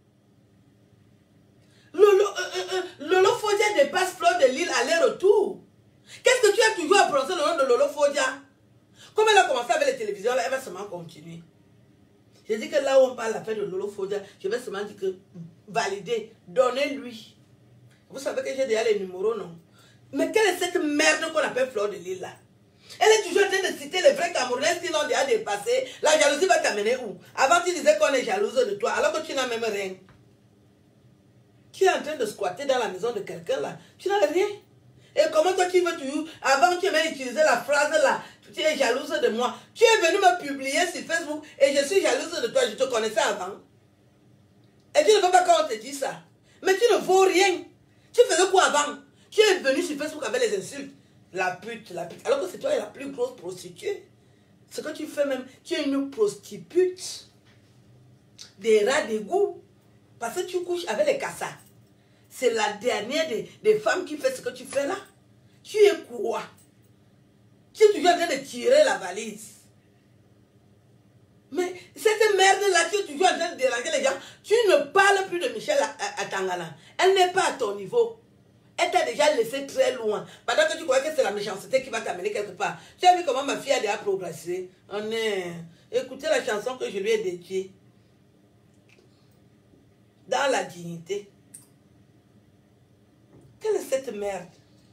Lolo Fodia dépasse Fleur de Lille aller-retour. Qu'est-ce que tu as toujours à prononcer le nom de Lolo Fodia? Comme elle a commencé avec les télévisions, elle va seulement continuer. Je dis que là où on parle la fin de Lolo Fodia, je vais seulement dire que valider, donnez-lui. Vous savez que j'ai déjà les numéros, non? Mais quelle est cette merde qu'on appelle Fleur de Lille là? Elle est toujours en train de citer les vrais Camerounais qui l'ont déjà dépassé. La jalousie va t'amener où? Avant tu disais qu'on est jalouse de toi, alors que tu n'as même rien. Tu es en train de squatter dans la maison de quelqu'un là. Tu n'as rien. Et comment toi tu veux toujours... Avant tu aimais utiliser la phrase là. Tu es jalouse de moi. Tu es venu me publier sur Facebook et je suis jalouse de toi. Je te connaissais avant. Et tu ne veux pas qu'on te dise ça. Mais tu ne vaux rien. Tu faisais quoi avant? Tu es venu sur Facebook avec les insultes. La pute, la pute. Alors que c'est toi la plus grosse prostituée. Ce que tu fais même, tu es une prostitute. Des rats d'égout. Parce que tu couches avec les cassas. C'est la dernière des femmes qui fait ce que tu fais là. Tu es quoi? Tu es toujours en train de tirer la valise. Mais cette merde-là, tu es toujours en train de déranger les gens. Tu ne parles plus de Michel Atangana. Elle n'est pas à ton niveau. Elle t'a déjà laissé très loin. Pendant que tu crois que c'est la méchanceté qui va t'amener quelque part. Tu as vu comment ma fille a déjà progressé. Écoutez la chanson que je lui ai dédiée. Dans la dignité. Quelle est cette merde?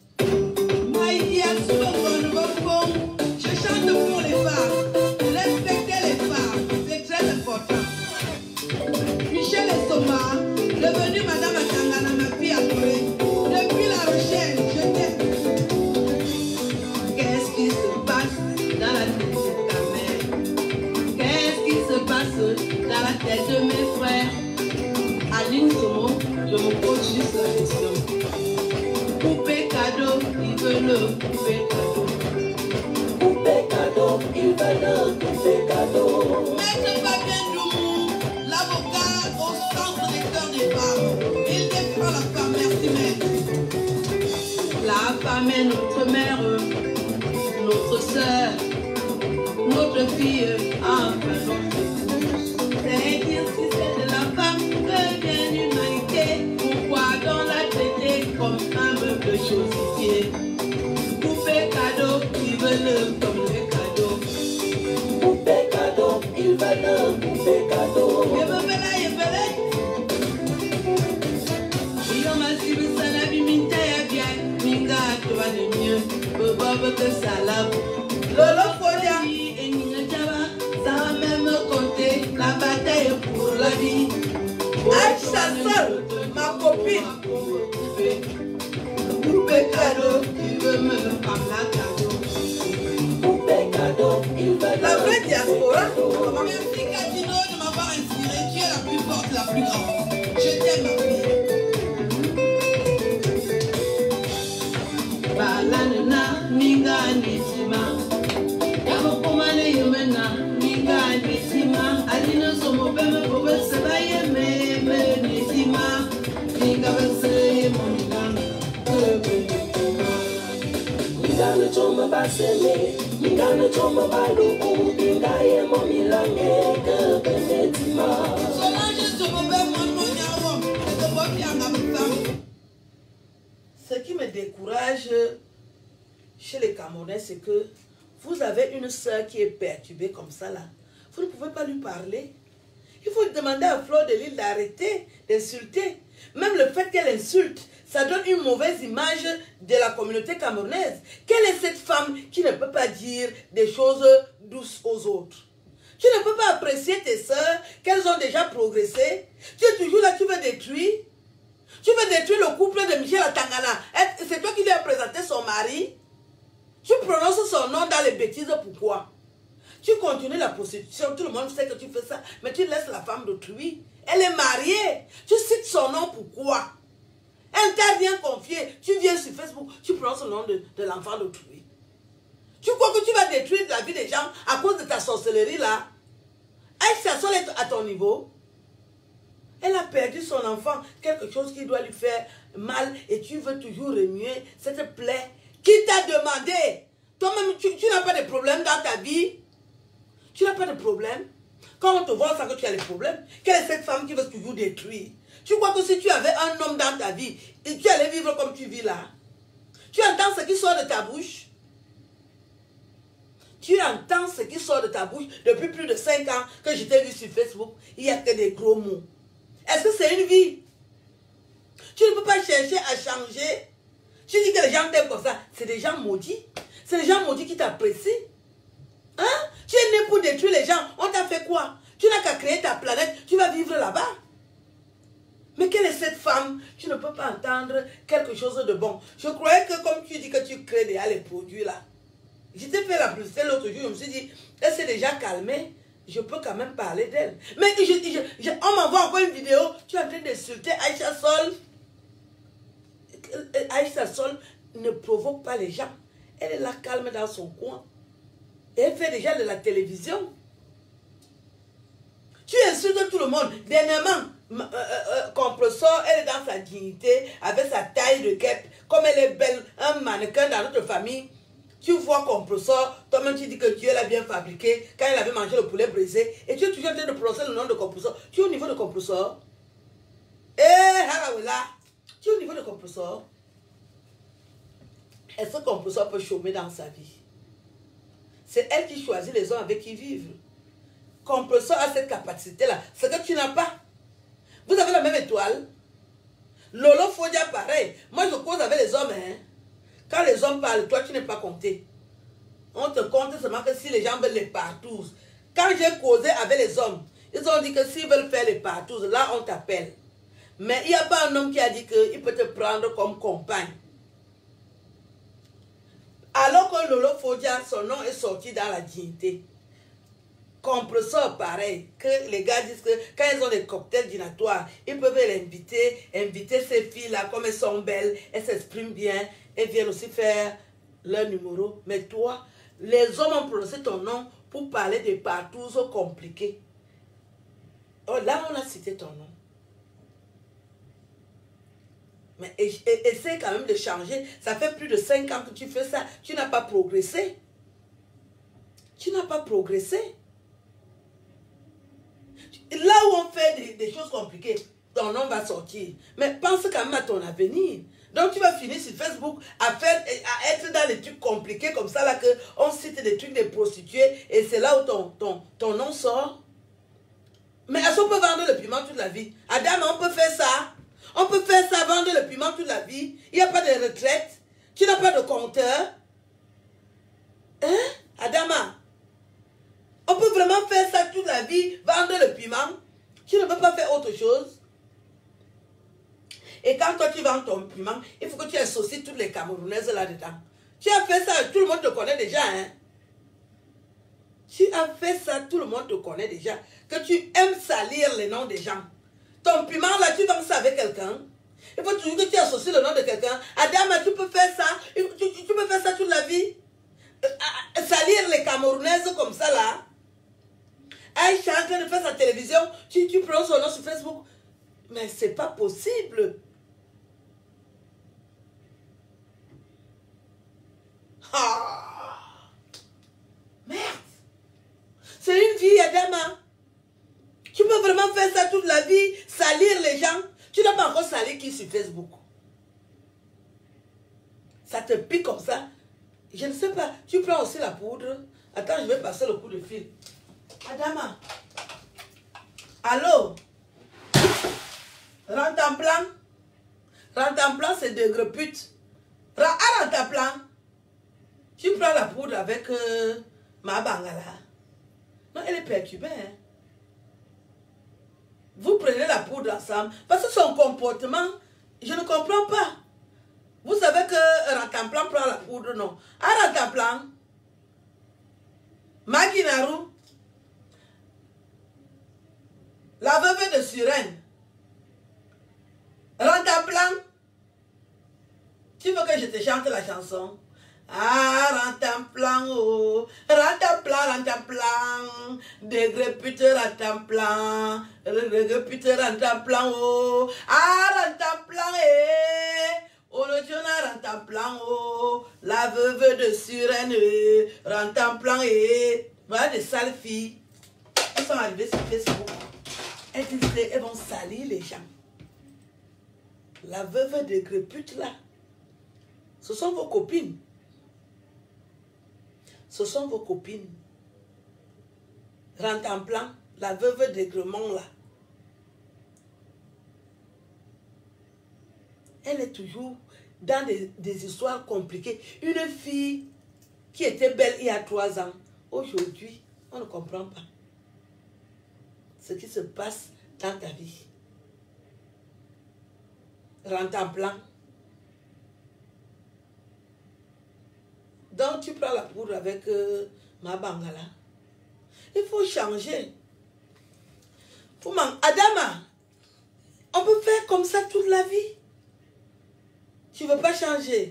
Je chante pour les femmes. Respecter les femmes, c'est très important. Michel Soma, devenu Madame Atangana, ma fille adorée. Depuis La Rochelle, je t'aime. Qu'est-ce qui se passe dans la tête de ta mère? Qu'est-ce qui se passe dans la tête de mes frères? Aline Somo, je me pose juste la question. Poupée cadeau, il veut le poupée cadeau. Poupée cadeau, il veut le poupée cadeau. Maître Fabien Doumou, l'avocat au centre des cœurs des femmes. Il défend la femme, merci maître. La femme est notre mère, notre soeur, notre fille, enfin notre épouse. C'est dire si c'est de la femme que vient l'humanité. Pourquoi dans la traiter comme un meuble chaussetier? Poupée cadeau, il veut le comme les cadeaux. Poupée cadeau, il veut le poupée cadeau. Il veut là. Il m'a dit que ça l'a vu, minta ya bien. Minga, tu vas le mieux. Bobo que ça l'a. Lolo Fodia. Et Nina Java, ça va même compter la bataille pour la vie. Aïcha seule, ma copine. Poupée cadeau, il veut me prendre la cadeau. Poupée cadeau, il veut La vraie diaspora. Merci Catino de m'avoir inspiré. Tu es la plus forte, la plus grande. Je t'aime ma fille. Balanena, minga nitima. Yabo kumane yumena, minga nitima. Alino somo beme bobe sebaye. pas s'aimer. M'gane chomba balo ou m'gaye mon milangue que benetima. Ce qui me décourage chez les Camerounais, c'est que vous avez une soeur qui est perturbée comme ça là. Vous ne pouvez pas lui parler. Il faut demander à Fleur de Lys d'arrêter d'insulter. Même le fait qu'elle insulte, ça donne une mauvaise image de la communauté camerounaise. Quelle est cette femme qui ne peut pas dire des choses douces aux autres? Tu ne peux pas apprécier tes soeurs, qu'elles ont déjà progressé. Tu es toujours là, tu veux détruire. Tu veux détruire le couple de Michel Atangana. C'est toi qui lui as présenté son mari. Tu prononces son nom dans les bêtises, pourquoi? Tu continues la prostitution, tout le monde sait que tu fais ça, mais tu laisses la femme d'autrui. Elle est mariée. Tu cites son nom, pourquoi? Elle t'a rien confié. Tu viens sur Facebook, tu prononces le nom de l'enfant d'autrui. Tu crois que tu vas détruire la vie des gens à cause de ta sorcellerie là? Aïcha Sol est à ton niveau. Elle a perdu son enfant, quelque chose qui doit lui faire mal, et tu veux toujours remuer cette plaie. Qui t'a demandé? Toi-même, tu n'as pas de problème dans ta vie? Tu n'as pas de problème? Quand on te voit, on sait que tu as des problèmes. Quelle est cette femme qui veut toujours détruire? Tu crois que si tu avais un homme dans ta vie, tu allais vivre comme tu vis là? Tu entends ce qui sort de ta bouche? Tu entends ce qui sort de ta bouche depuis plus de 5 ans que je t'ai vu sur Facebook. Il n'y a que des gros mots. Est-ce que c'est une vie? Tu ne peux pas chercher à changer. Tu dis que les gens t'aiment comme ça. C'est des gens maudits. C'est des gens maudits qui t'apprécient. Hein? Tu es né pour détruire les gens. On t'a fait quoi? Tu n'as qu'à créer ta planète. Tu vas vivre là-bas. Mais quelle est cette femme? Tu ne peux pas entendre quelque chose de bon. Je croyais que comme tu dis que tu crées déjà les produits là. Je t'ai fait la publicité l'autre jour. Je me suis dit, elle s'est déjà calmée. Je peux quand même parler d'elle. Mais on m'envoie encore une vidéo. Tu es en train d'insulter Aïcha Sol. Aïcha Sol ne provoque pas les gens. Elle est là calme dans son coin. Et elle fait déjà de la télévision. Tu insultes tout le monde. Dernièrement, Compressor, elle est dans sa dignité, avec sa taille de guêpe. Comme elle est belle, un mannequin dans notre famille. Tu vois Compressor, toi-même tu dis que Dieu l'a bien fabriqué quand elle avait mangé le poulet brisé. Et tu es toujours en train de prononcer le nom de Compressor. Tu es au niveau de Compressor. Eh, Harawela, tu es au niveau de Compressor. Est-ce que Compressor peut chômer dans sa vie? C'est elle qui choisit les hommes avec qui vivre. Compressor a cette capacité-là. Ce que tu n'as pas. Vous avez la même étoile. Lolo Fodia, pareil. Moi, je cause avec les hommes. Hein. Quand les hommes parlent, toi, tu n'es pas compté. On te compte seulement que si les gens veulent les partous. Quand j'ai causé avec les hommes, ils ont dit que s'ils veulent faire les partous, là, on t'appelle. Mais il n'y a pas un homme qui a dit qu'il peut te prendre comme compagne. Alors que Lolo Fodia, son nom est sorti dans la dignité. Compressor, pareil, que les gars disent que quand ils ont des cocktails dînatoires, ils peuvent inviter ces filles-là, comme elles sont belles, elles s'expriment bien, elles viennent aussi faire leur numéro. Mais toi, les hommes ont prononcé ton nom pour parler des partous compliqués. Oh, là, on a cité ton nom. Mais essaie quand même de changer. Ça fait plus de 5 ans que tu fais ça. Tu n'as pas progressé. Tu n'as pas progressé. Là où on fait des choses compliquées, ton nom va sortir. Mais pense quand même à ton avenir. Donc tu vas finir sur Facebook à être dans des trucs compliqués comme ça, là, que on cite des trucs de prostituées, et c'est là où ton nom sort. Mais est-ce qu'on peut vendre le piment toute la vie? Adam, on peut faire ça. On peut faire ça, vendre le piment toute la vie. Il n'y a pas de retraite. Tu n'as pas de compteur. Hein, Adama? On peut vraiment faire ça toute la vie, vendre le piment. Tu ne peux pas faire autre chose. Et quand toi tu vends ton piment, il faut que tu associes toutes les Camerounaises là-dedans. Tu as fait ça, tout le monde te connaît déjà. Hein? Tu as fait ça, tout le monde te connaît déjà. Que tu aimes salir les noms des gens. Ton piment là, tu vends ça avec quelqu'un. Il faut toujours que tu associes le nom de quelqu'un. Adama, tu peux faire ça. Tu peux faire ça toute la vie. Salir les Camerounaises comme ça là. Aïcha est en train de faire sa télévision, tu prends son nom sur Facebook. Mais c'est pas possible. Ah. vie, Adama. Tu peux vraiment faire ça toute la vie, salir les gens. Tu n'as pas encore sali qui sur Facebook. Ça te pique comme ça. Je ne sais pas. Tu prends aussi la poudre. Attends, je vais passer le coup de fil. Adama. Allô? Rentre en plan. Rentre en plan, c'est degré pute. Rentre en plan. Tu prends la poudre avec ma bangala. Non, elle est perturbée. Hein? Vous prenez la poudre ensemble. Parce que son comportement, je ne comprends pas. Vous savez que Rantanplan prend la poudre, non? À Rantanplan, Magui Narou, la veuve de Suren, Rantanplan, tu veux que je te chante la chanson? Ah, Rantanplan, oh, Rantanplan, dégrépute Rantanplan, dégrépute Rantanplan, oh, ah, Rantanplan, eh. Oh, le Jonah Rantanplan, oh, la veuve de Suren, Rantanplan, eh. Voilà des sales filles. Elles sont arrivées sur Facebook. Elles disent qu'elles vont salir les gens. La veuve de Grépute là, ce sont vos copines. Ce sont vos copines. Rantanplan, la veuve de Gremont là. Elle est toujours dans des histoires compliquées. Une fille qui était belle il y a 3 ans, aujourd'hui, on ne comprend pas ce qui se passe dans ta vie. Rantanplan. Donc tu prends la poudre avec ma bangala. Il faut changer. Adama, on peut faire comme ça toute la vie. Tu ne veux pas changer.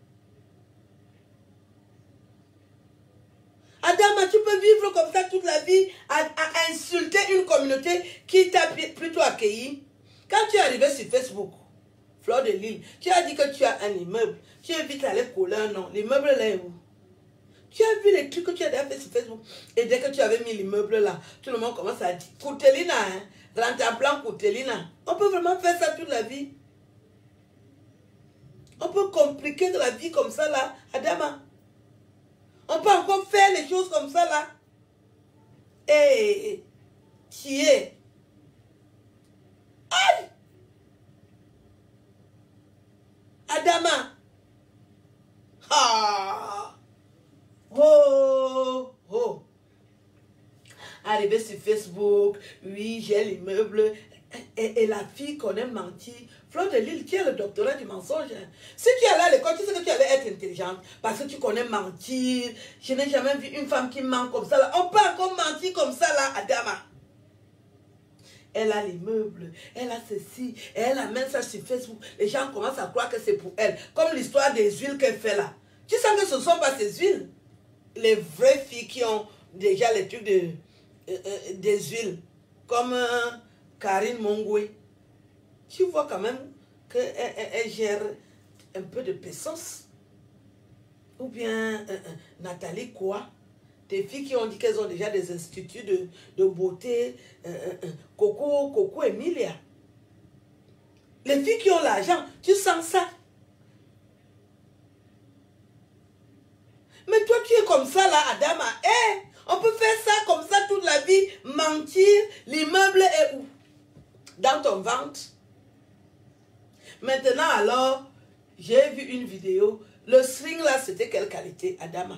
Adama, tu peux vivre comme ça toute la vie à insulter une communauté qui t'a plutôt accueilli. Quand tu es arrivé sur Facebook, Fleur de Lille, tu as dit que tu as un immeuble. Tu évites d'aller coller un nom. L'immeuble là est où? Tu as vu les trucs que tu as déjà fait sur Facebook. Et dès que tu avais mis l'immeuble là, tout le monde commence à dire Koutelina, hein? Rantanplan Koutelina. On peut vraiment faire ça toute la vie. On peut compliquer de la vie comme ça là, Adama. On peut encore faire les choses comme ça là. Et qui est? Aïe! Adama. Ah! Oh! Oh! Arrivé sur Facebook, oui, j'ai l'immeuble. Et la fille connaît mentir. Fleur de Lille, tu as le doctorat du mensonge. Hein. Si tu allais à l'école, tu sais que tu allais être intelligente. Parce que tu connais mentir. Je n'ai jamais vu une femme qui ment comme ça. Là. On peut encore mentir comme ça, là, Adama. Elle a l'immeuble, elle a ceci, et elle amène ça sur Facebook. Les gens commencent à croire que c'est pour elle. Comme l'histoire des huiles qu'elle fait là. Tu sens que ce ne sont pas ces huiles. Les vraies filles qui ont déjà les trucs des huiles. Comme Karine Mongwe. Tu vois quand même qu'elle gère un peu de pesos. Ou bien Nathalie quoi. Des filles qui ont dit qu'elles ont déjà des instituts de beauté. Coco Emilia. Les filles qui ont l'argent, tu sens ça. Mais toi, tu es comme ça là, Adama. Eh, on peut faire ça comme ça toute la vie. Mentir, l'immeuble est où? Dans ton ventre. Maintenant alors, j'ai vu une vidéo. Le string là, c'était quelle qualité, Adama?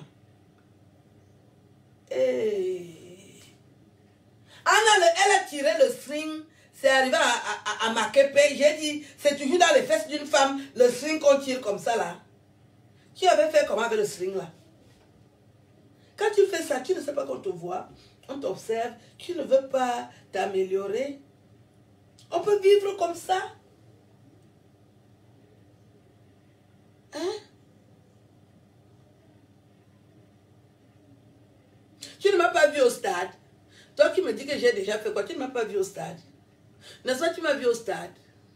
Hey. Anna, elle a tiré le string, c'est arrivé à Makepe. J'ai dit, c'est toujours dans les fesses d'une femme, le string qu'on tire comme ça là. Tu avais fait comment avec le string là? Quand tu fais ça, tu ne sais pas qu'on te voit, on t'observe, tu ne veux pas t'améliorer. On peut vivre comme ça. Hein? Tu ne m'as pas vu au stade. Toi qui me dis que j'ai déjà fait quoi? Tu ne m'as pas vu au stade. N'est-ce pas, tu m'as vu au stade?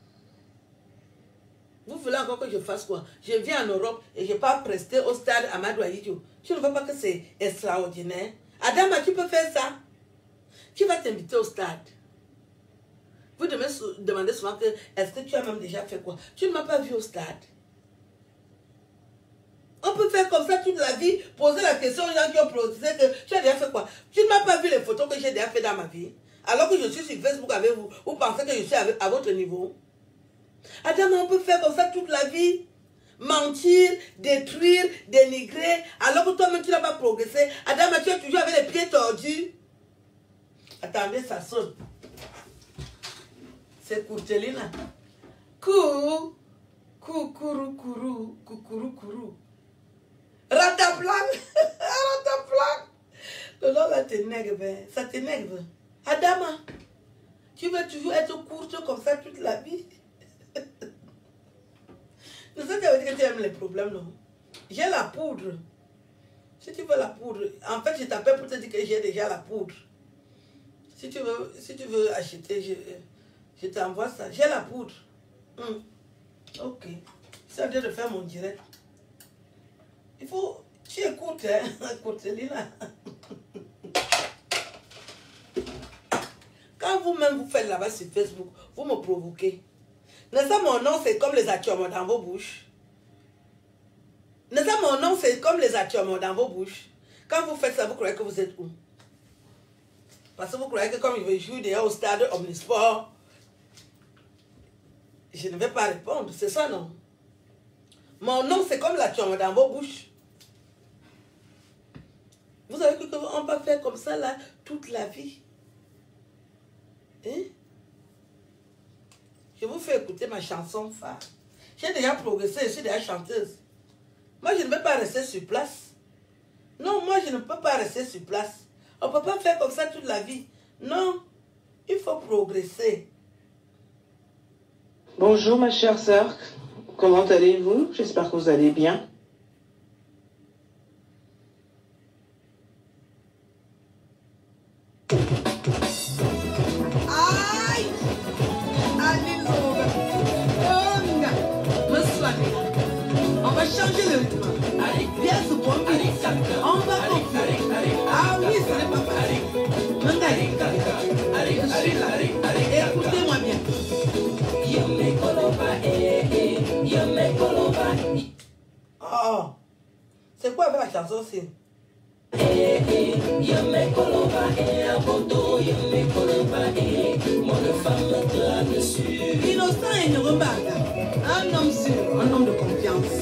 Vous voulez encore que je fasse quoi? Je viens en Europe et je pars prester au stade Amadou Ahidjo. Tu ne vois pas que c'est extraordinaire? Adama, tu peux faire ça? Qui va t'inviter au stade? Vous devez demander souvent que est-ce que tu as même déjà fait quoi? Tu ne m'as pas vu au stade. On peut faire comme ça toute la vie, poser la question aux gens qui ont protesté que tu as déjà fait quoi? Tu ne m'as pas vu les photos que j'ai déjà fait dans ma vie? Alors que je suis sur Facebook avec vous, vous pensez que je suis à votre niveau? Adama, on peut faire comme ça toute la vie. Mentir, détruire, dénigrer, alors que toi-même tu n'as pas progressé. Adama, tu es toujours avec les pieds tordus. Attendez, ça sonne. C'est Courtelina. Courou, coucourou, courou, coucourou, courou. Rataplan, rataplan. Le nom là t'énerve, ça t'énerve. Adama, tu veux toujours être courte comme ça toute la vie? Ne sais pas que tu aimes les problèmes, non? J'ai la poudre. Si tu veux la poudre, en fait, je t'appelle pour te dire que j'ai déjà la poudre. Si tu veux acheter, je t'envoie ça. J'ai la poudre. Ok. C'est en train de faire mon direct. Il faut... Tu écoutes, hein, Courtelina. Quand vous-même vous faites là-bas sur Facebook, vous me provoquez. N'est-ce pas mon nom, c'est comme les attioments dans vos bouches? N'est-ce pas mon nom, c'est comme les attioments dans vos bouches? Quand vous faites ça, vous croyez que vous êtes où? Parce que vous croyez que comme il veut jouer déjà au stade Omnisport, je ne vais pas répondre. C'est ça, non? Mon nom, c'est comme l'attioments dans vos bouches. Vous avez cru qu'on peut faire comme ça, là, toute la vie? Hein? Je vous fais écouter ma chanson phare. J'ai déjà progressé, je suis déjà chanteuse. Moi, je ne vais pas rester sur place. Non, moi, je ne peux pas rester sur place. On ne peut pas faire comme ça toute la vie. Non, il faut progresser. Bonjour, ma chère sœur. Comment allez-vous? J'espère que vous allez bien. On va changer le rythme. Bien se pomper. On va pomper. Ah oui, ce n'est pas facile. Écoutez-moi bien. Oh, c'est quoi avec la chanson aussi? Innocent et ne remarque. Un homme sûr, un homme de confiance.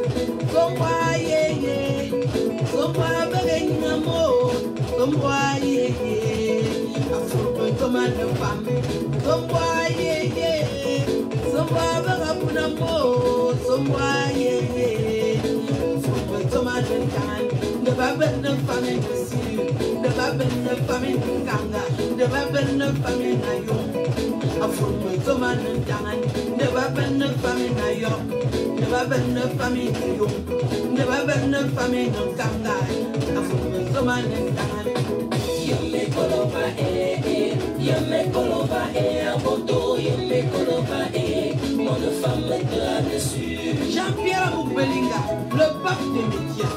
Jean-Pierre Moubelinga, le pape des médias.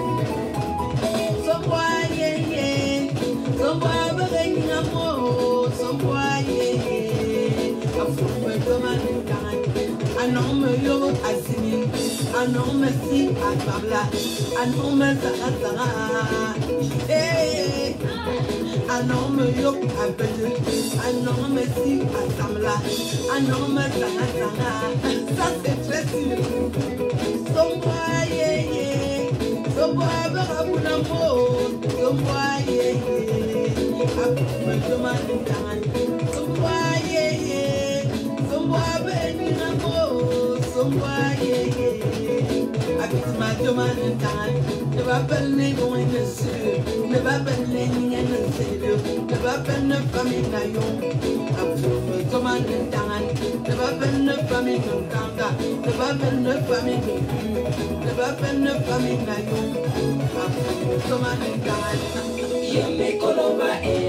Un homme yo asini, un homme si akabla, un homme zara, un homme yo abede, un homme si asamla, un homme zara, ça c'est très sûr. Somboa barabunamo, somboa akume tomani tangani, somboa somboa benamo, somboa akuma tomani tangani. Ne va pas le nom et le sur, ne va pas le ni et le sérieux, ne va pas le famille nayon, akume tomani tangani, ne va pas le famille nkanga, ne va pas le famille ne va pas le famille nayon, akume tomani tangani. Yeme koloba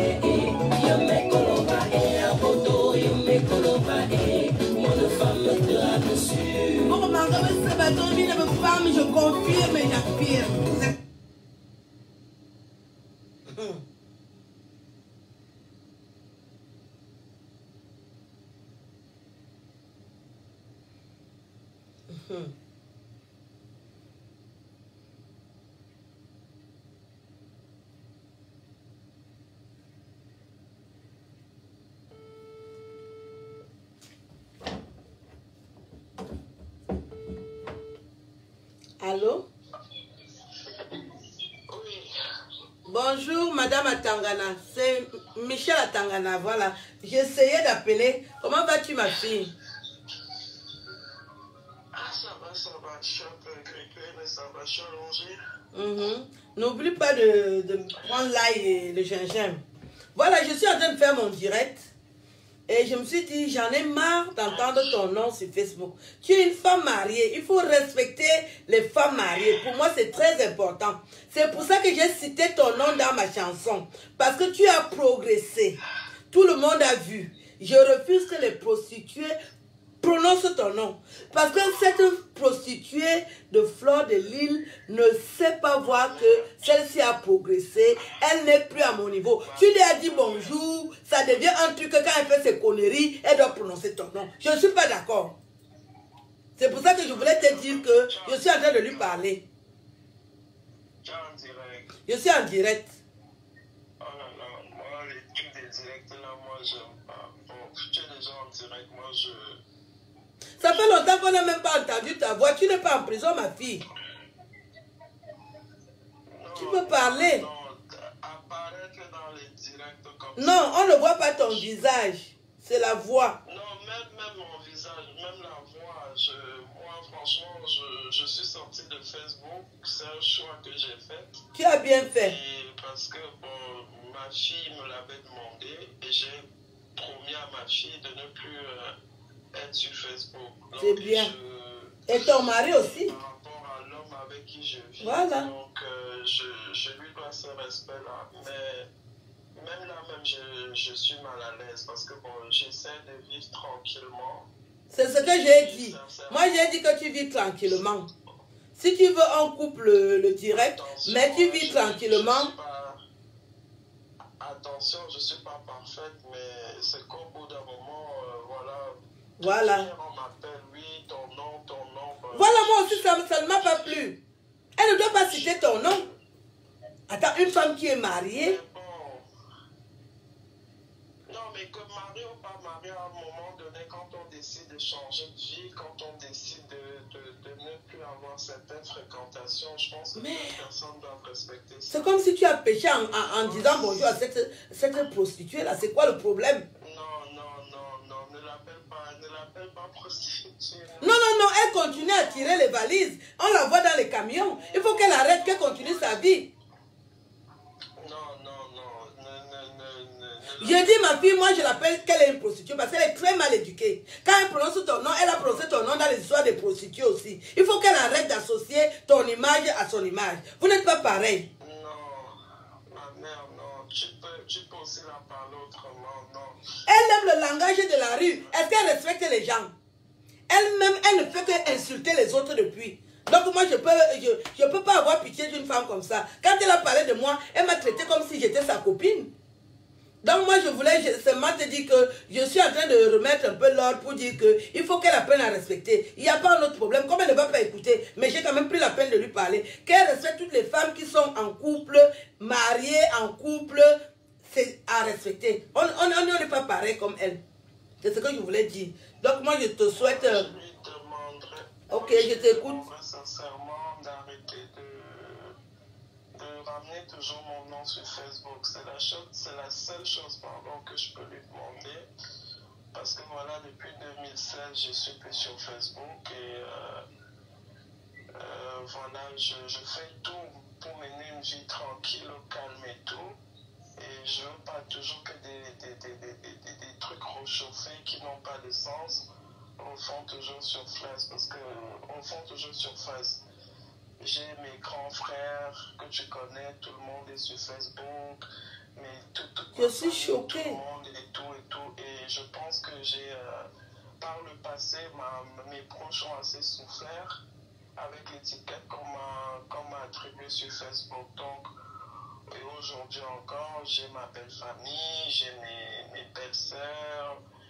abodo, yeme koloba mon femme de la dessus. Bon, Margot, c'est bâton, une femme, je confirme, il y a pire. Hmm. Allô? Bonjour, Madame Atangana. C'est Michel Atangana, voilà. J'ai essayé d'appeler. Comment vas-tu, ma fille? Ah, ça va. Je suis un peu grippée, mais ça va, je suis allongée. N'oublie pas de prendre l'ail et le gingembre. Voilà, je suis en train de faire mon direct. Et je me suis dit, j'en ai marre d'entendre ton nom sur Facebook. Tu es une femme mariée. Il faut respecter les femmes mariées. Pour moi, c'est très important. C'est pour ça que j'ai cité ton nom dans ma chanson. Parce que tu as progressé. Tout le monde a vu. Je refuse que les prostituées prononcent ton nom. Parce que cette prostituée de Fleur de Lille ne sait pas voir que celle-ci a progressé. Elle n'est plus à mon niveau. Tu lui as dit bonjour. Ça devient un truc que quand elle fait ses conneries, elle doit prononcer ton nom. Je ne suis pas d'accord. C'est pour ça que je voulais te dire que je suis en train de lui parler. Je suis en direct. Oh là là, moi, les trucs des directs là, moi, j'aime pas. Bon, tu es déjà en direct, moi, je... Ça fait longtemps qu'on n'a même pas entendu ta voix. Tu n'es pas en prison, ma fille. Non, Tu peux parler. Non, apparaître dans les directs comme Non, ça. on ne voit pas ton visage. C'est la voix. Non, même mon visage, même la voix, moi, franchement, je suis sorti de Facebook. C'est un choix que j'ai fait. Tu as bien fait. Et parce que bon, ma fille me l'avait demandé et j'ai promis à ma fille de ne plus être sur Facebook. C'est bien. Et ton mari aussi. Par rapport à l'homme avec qui je vis. Voilà. Donc, je lui dois ce respect-là. Mais même là, je suis mal à l'aise parce que bon, j'essaie de vivre tranquillement. C'est ce que j'ai dit. Moi, j'ai dit que tu vis tranquillement. Si tu veux un couple, le direct, mais tu vis tranquillement. Attention, je ne suis pas parfaite, mais c'est qu'au bout d'un moment, voilà. Voilà. On m'appelle, oui, ton nom. Voilà, moi aussi, ça ne m'a pas plu. Elle ne doit pas citer ton nom. Attends, une femme qui est mariée. Bon. Non, mais que marié ou pas marié, à un moment donné, quand on décide de changer de vie, quand on décide de ne plus avoir certaines fréquentations, je pense que les personnes doivent respecter ça. C'est comme si tu as péché en disant bonjour à cette prostituée-là. C'est quoi le problème? Non, ne l'appelle pas prostituée. Non, elle continue à tirer les valises. On la voit dans les camions. Il faut qu'elle arrête, qu'elle continue sa vie. Je dis ma fille, moi je l'appelle qu'elle est une prostituée parce qu'elle est très mal éduquée. Quand elle prononce ton nom, elle a prononcé ton nom dans les histoires des prostituées aussi. Il faut qu'elle arrête d'associer ton image à son image. Vous n'êtes pas pareil. Non, ma mère, non. Tu peux aussi la parler autrement, non. Elle aime le langage de la rue. Est-ce qu'elle respecte les gens? Elle-même, elle ne fait qu'insulter les autres depuis. Donc moi, je peux pas avoir pitié d'une femme comme ça. Quand elle a parlé de moi, elle m'a traité comme si j'étais sa copine. Donc moi, je voulais seulement te dire que je suis en train de remettre un peu l'ordre pour dire qu'il faut qu'elle apprenne à respecter. Il n'y a pas un autre problème. Comme elle ne va pas écouter, mais j'ai quand même pris la peine de lui parler. Qu'elle respecte toutes les femmes qui sont en couple, mariées, en couple, c'est à respecter. On n'est pas pareil comme elle. C'est ce que je voulais dire. Donc moi, je te souhaite... Je lui demanderai... Ok, je t'écoute. Sincèrement d'arrêter de ramener toujours mon nom sur Facebook. C'est la seule chose que je peux lui demander. Parce que voilà, depuis 2016, je suis plus sur Facebook et voilà, je fais tout pour mener une vie tranquille, au calme et tout. Et je veux pas toujours que des trucs réchauffés qui n'ont pas de sens. On fond toujours surface parce qu'on fond toujours surface. J'ai mes grands frères que tu connais, tout le monde est sur Facebook, mais je suis choquée. Tout le monde et tout. Et je pense que par le passé, mes proches ont assez souffert avec l'étiquette qu'on m'a attribuée sur Facebook. Donc, et aujourd'hui encore, j'ai ma belle famille, j'ai mes belles sœurs.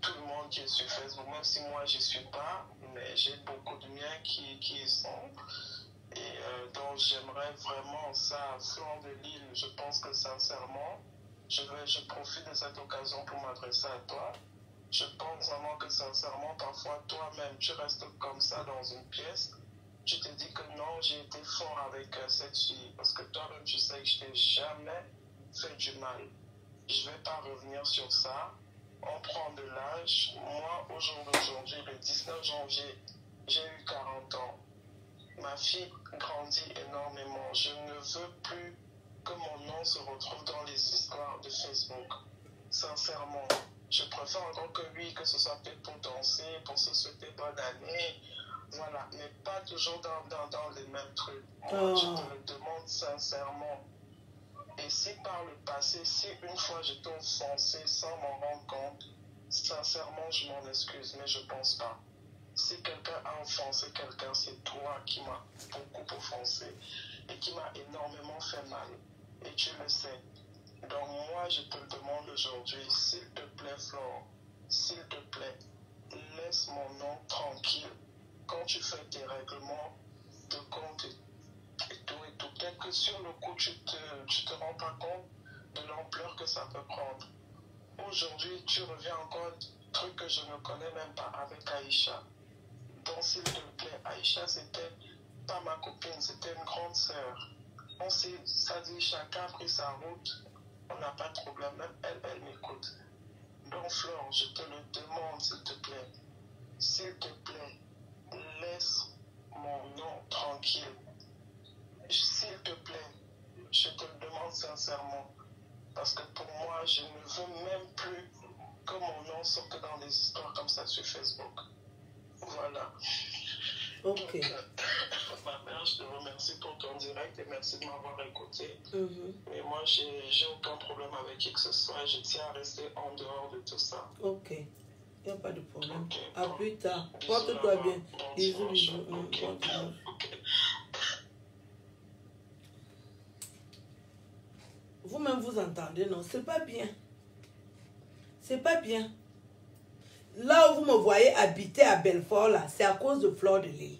tout le monde qui est sur Facebook, même si moi je suis pas, mais j'ai beaucoup de miens qui y sont. Et donc j'aimerais vraiment ça, flanc de l'île. Je pense que sincèrement, je profite de cette occasion pour m'adresser à toi. Je pense vraiment que sincèrement, parfois toi-même, tu restes comme ça dans une pièce. Tu te dis que non, j'ai été fort avec cette fille. Parce que toi-même, tu sais que je t'ai jamais fait du mal. Je ne vais pas revenir sur ça. On prend de l'âge. Moi, au jour d'aujourd'hui, le 19 janvier, j'ai eu 40 ans. Ma fille grandit énormément. Je ne veux plus que mon nom se retrouve dans les histoires de Facebook. Sincèrement, je préfère encore que oui, que ce soit peut-être pour danser, pour se souhaiter bonne année. Voilà, mais pas toujours dans les mêmes trucs. Moi, je te le demande sincèrement. Et si par le passé, si une fois je t'ai offensé sans m'en rendre compte, sincèrement, je m'en excuse, mais je pense pas. Si quelqu'un a offensé quelqu'un, c'est toi qui m'as beaucoup offensé et qui m'a énormément fait mal. Et tu le sais. Donc moi, je te le demande aujourd'hui, s'il te plaît, Flore, s'il te plaît, laisse mon nom tranquille. Quand tu fais tes règlements de compte et tout, peut-être que sur le coup, tu te rends pas compte de l'ampleur que ça peut prendre. Aujourd'hui, tu reviens encore un truc que je ne connais même pas avec Aïcha. Donc, s'il te plaît, Aïcha, c'était pas ma copine, c'était une grande sœur. On s'est, ça dit, chacun a pris sa route, on n'a pas de problème, même elle m'écoute. Donc, Flore, je te le demande, s'il te plaît. S'il te plaît, laisse mon nom tranquille. S'il te plaît, je te le demande sincèrement. Parce que pour moi, je ne veux même plus que mon nom sorte dans des histoires comme ça sur Facebook. Voilà. Ok. Donc, ma mère, je te remercie pour ton direct et merci de m'avoir écouté. Mais moi, j'ai aucun problème avec qui que ce soit. Je tiens à rester en dehors de tout ça. Ok. Il n'y a pas de problème. Okay. À plus tard. Bisous, Porte-toi bien. Bon Bisous, dimanche. bisous. Ok. Bon dimanche. Ok. Vous-même, vous entendez, non? C'est pas bien. C'est pas bien. Là où vous me voyez habiter à Belfort, là, c'est à cause de Flore de l'Île.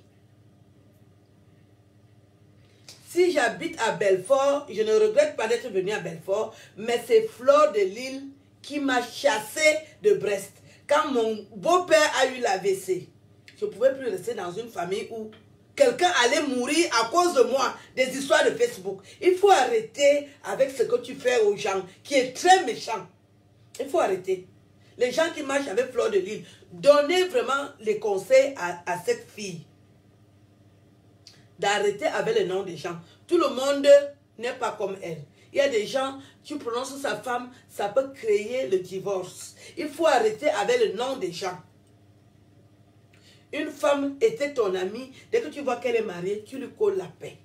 Si j'habite à Belfort, je ne regrette pas d'être venu à Belfort, mais c'est Flore de l'Île qui m'a chassé de Brest. Quand mon beau-père a eu l'AVC, je ne pouvais plus rester dans une famille où quelqu'un allait mourir à cause de moi, des histoires de Facebook. Il faut arrêter avec ce que tu fais aux gens, qui est très méchant. Il faut arrêter. Les gens qui marchent avec Flore de l'Île, donnez vraiment les conseils à cette fille. D'arrêter avec le nom des gens. Tout le monde n'est pas comme elle. Il y a des gens, tu prononces sa femme, ça peut créer le divorce. Il faut arrêter avec le nom des gens. Une femme était ton amie, dès que tu vois qu'elle est mariée, tu lui colles la paix.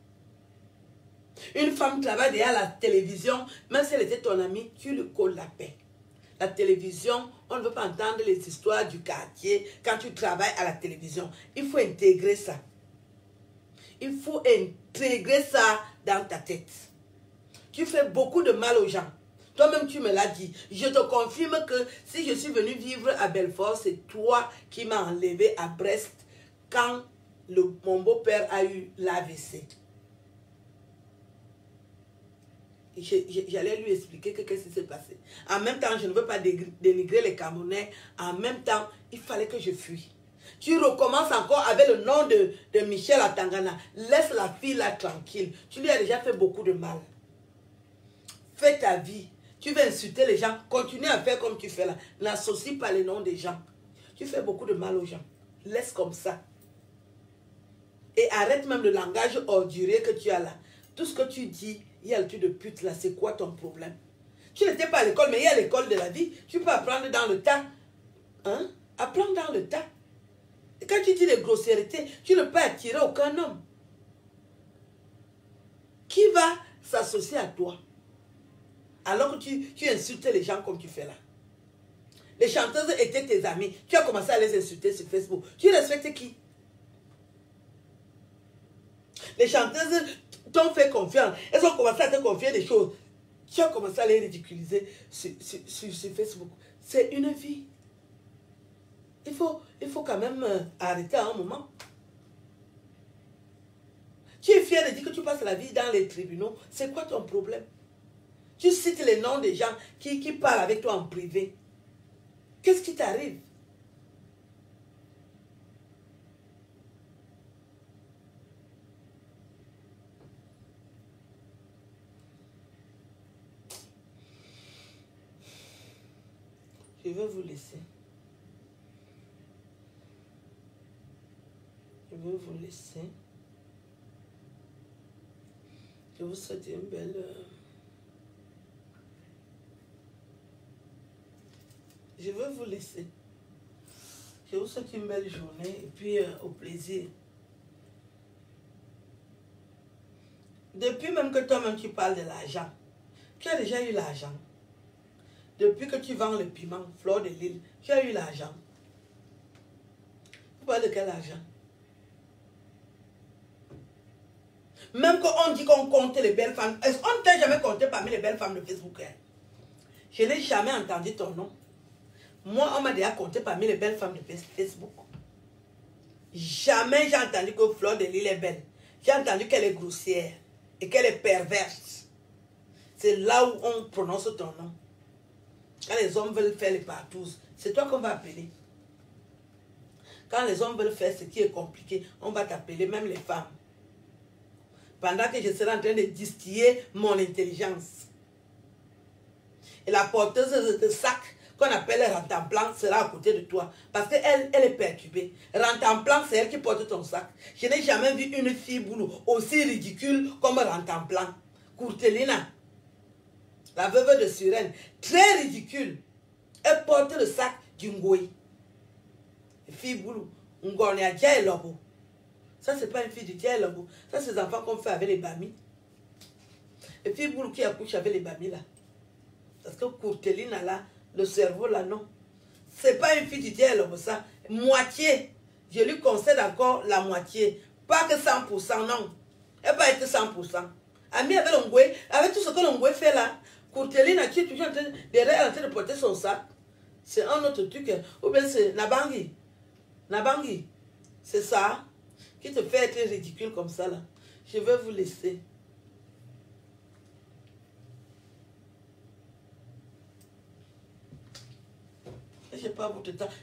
Une femme travaille derrière la télévision, même si elle était ton amie, tu lui colles la paix. La télévision, on ne veut pas entendre les histoires du quartier quand tu travailles à la télévision. Il faut intégrer ça. Il faut intégrer ça dans ta tête. Tu fais beaucoup de mal aux gens. Toi-même, tu me l'as dit. Je te confirme que si je suis venu vivre à Belfort, c'est toi qui m'as enlevé à Brest quand mon beau-père a eu l'AVC. J'allais lui expliquer qu'est-ce qui s'est passé. En même temps, je ne veux pas dénigrer les Camerounais. En même temps, il fallait que je fuis. Tu recommences encore avec le nom de Michel Atangana. Laisse la fille là tranquille. Tu lui as déjà fait beaucoup de mal. Fais ta vie. Tu veux insulter les gens. Continue à faire comme tu fais là. N'associe pas les noms des gens. Tu fais beaucoup de mal aux gens. Laisse comme ça. Et arrête même le langage ordurier que tu as là. Tout ce que tu dis, il y a le truc de pute là. C'est quoi ton problème? Tu n'étais pas à l'école, mais il y a l'école de la vie. Tu peux apprendre dans le tas. Hein? Apprendre dans le tas. Et quand tu dis des grossièretés, tu ne peux attirer aucun homme. Qui va s'associer à toi? Alors que tu insultes les gens comme tu fais là. Les chanteuses étaient tes amies. Tu as commencé à les insulter sur Facebook. Tu respectes qui? Les chanteuses t'ont fait confiance. Elles ont commencé à te confier des choses. Tu as commencé à les ridiculiser sur Facebook. C'est une vie. Il faut quand même arrêter à un moment. Tu es fier de dire que tu passes la vie dans les tribunaux. C'est quoi ton problème? Tu cites les noms des gens qui parlent avec toi en privé. Qu'est-ce qui t'arrive? Je vais vous laisser. Je vais vous laisser. Je vous souhaite une belle... Je vais vous laisser. Je vous souhaite une belle journée et puis au plaisir. Depuis même que toi-même tu parles de l'argent, tu as déjà eu l'argent. Depuis que tu vends le piment, fleur de l'île, tu as eu l'argent. Vous parlez de quel argent? Même quand on dit qu'on compte les belles femmes, est-ce qu'on ne t'a jamais compté parmi les belles femmes de Facebook? Je n'ai jamais entendu ton nom. Moi, on m'a déjà compté parmi les belles femmes de Facebook. Jamais j'ai entendu que Fleur de l'Île est belle. J'ai entendu qu'elle est grossière et qu'elle est perverse. C'est là où on prononce ton nom. Quand les hommes veulent faire les partouzes, c'est toi qu'on va appeler. Quand les hommes veulent faire ce qui est compliqué, on va t'appeler, même les femmes. Pendant que je serai en train de distiller mon intelligence. Et la porteuse de sac qu'on appelle Rantanplan sera à côté de toi. Parce qu'elle est perturbée. Rantanplan, c'est elle qui porte ton sac. Je n'ai jamais vu une fille boulot aussi ridicule comme Rantanplan. Courtelina, la veuve de Suren, très ridicule. Elle porte le sac du Ngoï. Fille boulot, Ngonia Dia et Lobo. Ça, c'est pas une fille du Dia et Lobo. Ça, c'est les enfants qu'on fait avec les bamis. Et fille boulot qui accouche avec les bamis là. Parce que Courtelina là, le cerveau là, non. C'est pas une fille du Dia et Lobo, ça. Moitié. Je lui concède encore la moitié. Pas que 100%, non. Elle va être 100%. Ami avec l'Ongoué, avec tout ce que l'Ongoué fait là, Courtelina qui est toujours en train de porter son sac, c'est un autre truc. Ou bien c'est Nabangi. Nabangi, c'est ça qui te fait être ridicule comme ça là. Je vais vous laisser. Je n'ai pas beaucoup de temps.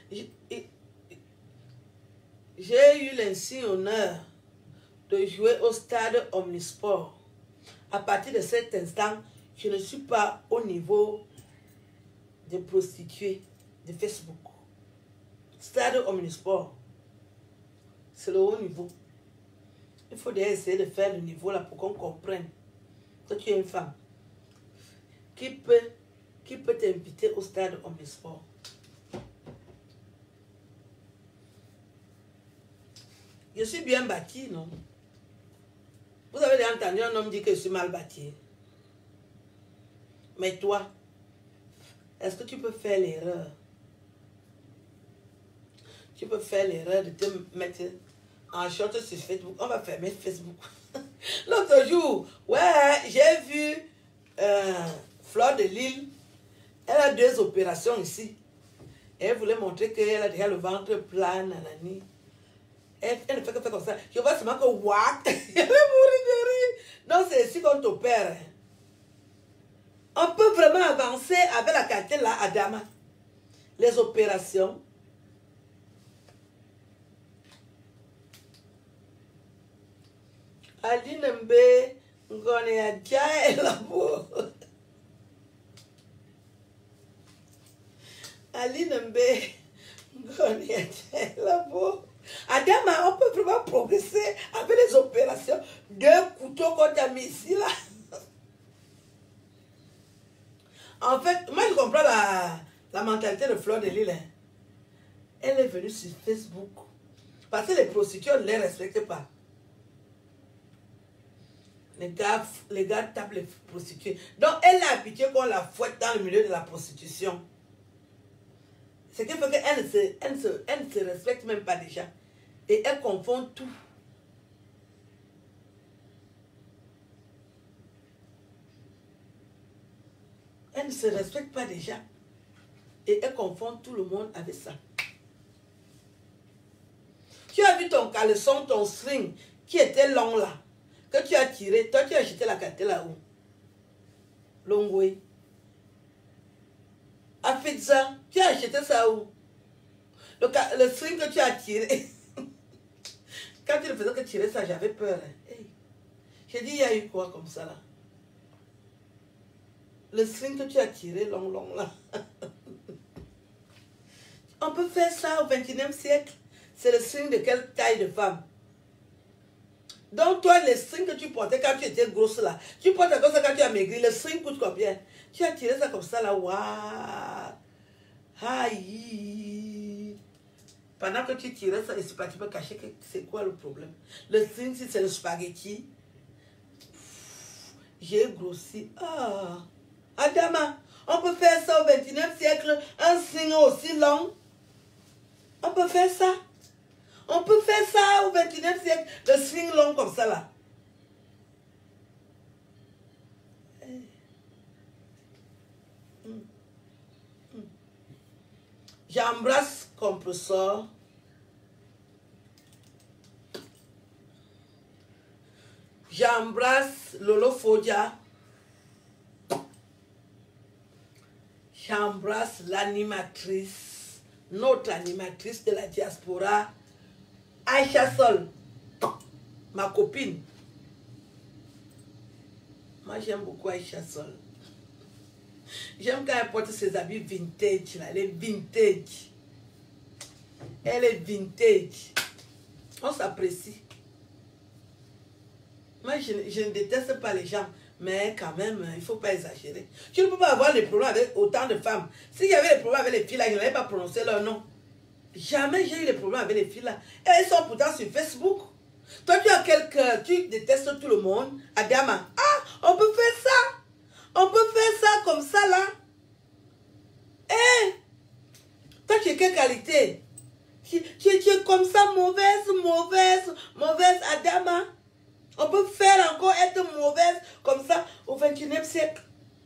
J'ai eu l'insigne honneur de jouer au stade Omnisport. À partir de cet instant, je ne suis pas au niveau des prostituées de Facebook. Stade Omnisport, c'est le haut niveau. Il faut déjà essayer de faire le niveau là pour qu'on comprenne que tu es une femme. Qui peut t'inviter au stade Omnisport? Je suis bien bâti, non? Vous avez déjà entendu un homme dire que je suis mal bâti. Mais toi, est-ce que tu peux faire l'erreur? Tu peux faire l'erreur de te mettre en short sur Facebook. On va fermer Facebook. L'autre jour, ouais, j'ai vu Fleur de l'Île. Elle a 2 opérations ici. Elle voulait montrer qu'elle a déjà le ventre plat, nanani. Elle ne fait que faire comme ça. Je vois seulement que what? Je vais mourir de rire. Donc c'est ici qu'on t'opère. On peut vraiment avancer avec la qualité là, Adama. Les opérations. Aline Mbe, Ngone Adja et Labo. Aline Mbe, Ngone Adja et Labo. Adama, on peut vraiment progresser avec les opérations. 2 couteaux qu'on t'a mis ici là. En fait, moi je comprends la mentalité de Fleur de l'Île. Elle est venue sur Facebook. Parce que les prostituées ne les respectent pas. Les gars tapent les prostituées. Donc elle a habitué qu'on la fouette dans le milieu de la prostitution. Ce qui fait qu'elle ne se respecte même pas déjà. Et elle confond tout. Elle ne se respecte pas déjà. Et elle confond tout le monde avec ça. as vu ton caleçon, ton string qui était long là, que tu as tiré. Toi, tu as acheté la qualité là-haut. Longwe. À Pizza, tu as acheté ça où? Le string que tu as tiré. Quand tu ne faisais que tirer ça, j'avais peur. Hein. Hey. J'ai dit, il y a eu quoi comme ça là? Le string que tu as tiré, long là. On peut faire ça au 21e siècle. C'est le string de quelle taille de femme? Donc toi, le string que tu portais quand tu étais grosse là, tu portes comme ça quand tu as maigri, le string coûte combien? Tu as tiré ça comme ça là, waouh! Aïe! Pendant que tu tirais ça, tu peux cacher que c'est quoi le problème? Le string, si c'est le spaghetti, j'ai grossi. Ah! Adama, on peut faire ça au 21e siècle, un string aussi long. On peut faire ça. On peut faire ça au 21e siècle, le string long comme ça là. J'embrasse Compressor. J'embrasse Lolo Fodia. J'embrasse l'animatrice, notre animatrice de la diaspora, Aïcha Sol, ma copine. Moi, j'aime beaucoup Aïcha Sol. J'aime quand elle porte ses habits vintage, là. Elle est vintage. Elle est vintage. On s'apprécie. Moi, je ne déteste pas les gens. Mais quand même, il ne faut pas exagérer. Tu ne peux pas avoir des problèmes avec autant de femmes. S'il y avait des problèmes avec les filles là, je n'avais pas prononcé leur nom. Jamais j'ai eu des problèmes avec les filles là. Et elles sont pourtant sur Facebook. Toi, tu as quelqu'un, tu détestes tout le monde. Adama, ah, on peut faire ça. On peut faire ça comme ça là. Eh, toi, tu es quelle qualité? Tu es comme ça, mauvaise, Adama. On peut faire encore être mauvaise comme ça au 21e siècle.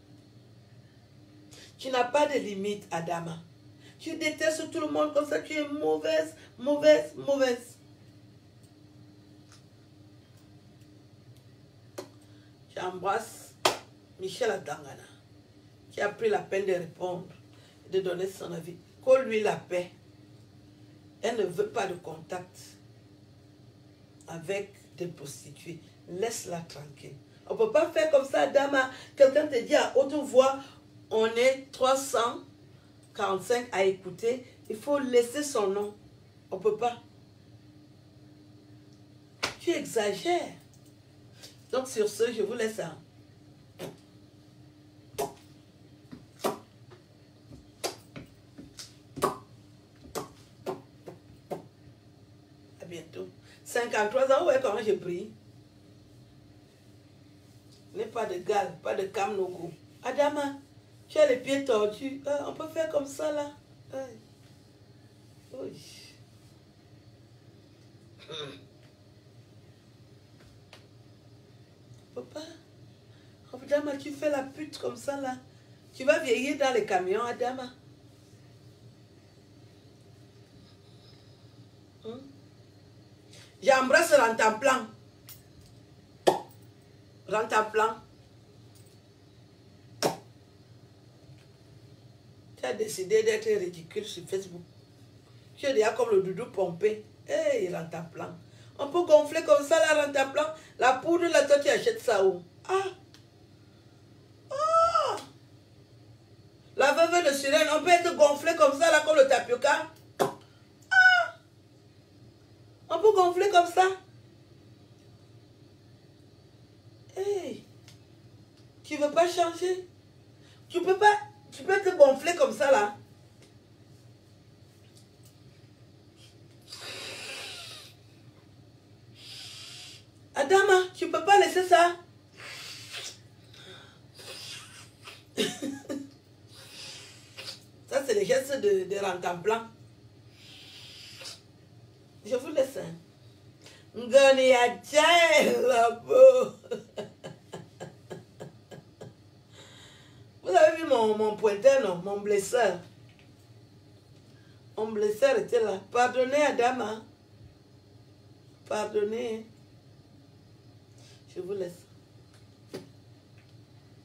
Tu n'as pas de limite, Adama. Tu détestes tout le monde comme ça. Tu es mauvaise. J'embrasse Michel Atangana, qui a pris la peine de répondre et de donner son avis. Qu'on lui la paix. Elle ne veut pas de contact avec des prostituées. Laisse-la tranquille. On ne peut pas faire comme ça, Dama. Quelqu'un te dit à haute voix, on est 345 à écouter. Il faut laisser son nom. On ne peut pas. Tu exagères. Donc sur ce, je vous laisse ça. À bientôt. 53 ans, ouais, comment j'ai pris. N'est pas de gale, pas de camnogo. Adama, tu as les pieds tordus. On peut faire comme ça là. Oui. On peut pas. Adama, tu fais la pute comme ça là. Tu vas vieillir dans les camions, Adama. J'embrasse Rentaplan. Rentaplan. Tu as décidé d'être ridicule sur Facebook. Tu es déjà comme le doudou pompé. Hey, Rentaplan. On peut gonfler comme ça la Rentaplan. La poudre là, toi tu achètes ça où? La veuve de sirène, on peut être gonflé comme ça là, comme le tapioca. On peut gonfler comme ça. Hey, tu veux pas changer? Tu peux pas, tu peux te gonfler comme ça là. Adama, tu peux pas laisser ça. Ça c'est les gestes de Rentaplan. Je vous laisse. Ngani Adjaye là-bas. Vous avez vu mon pointeur, non? Mon blesseur. Mon blesseur était là. Pardonnez Adama. pardonner. Je vous laisse.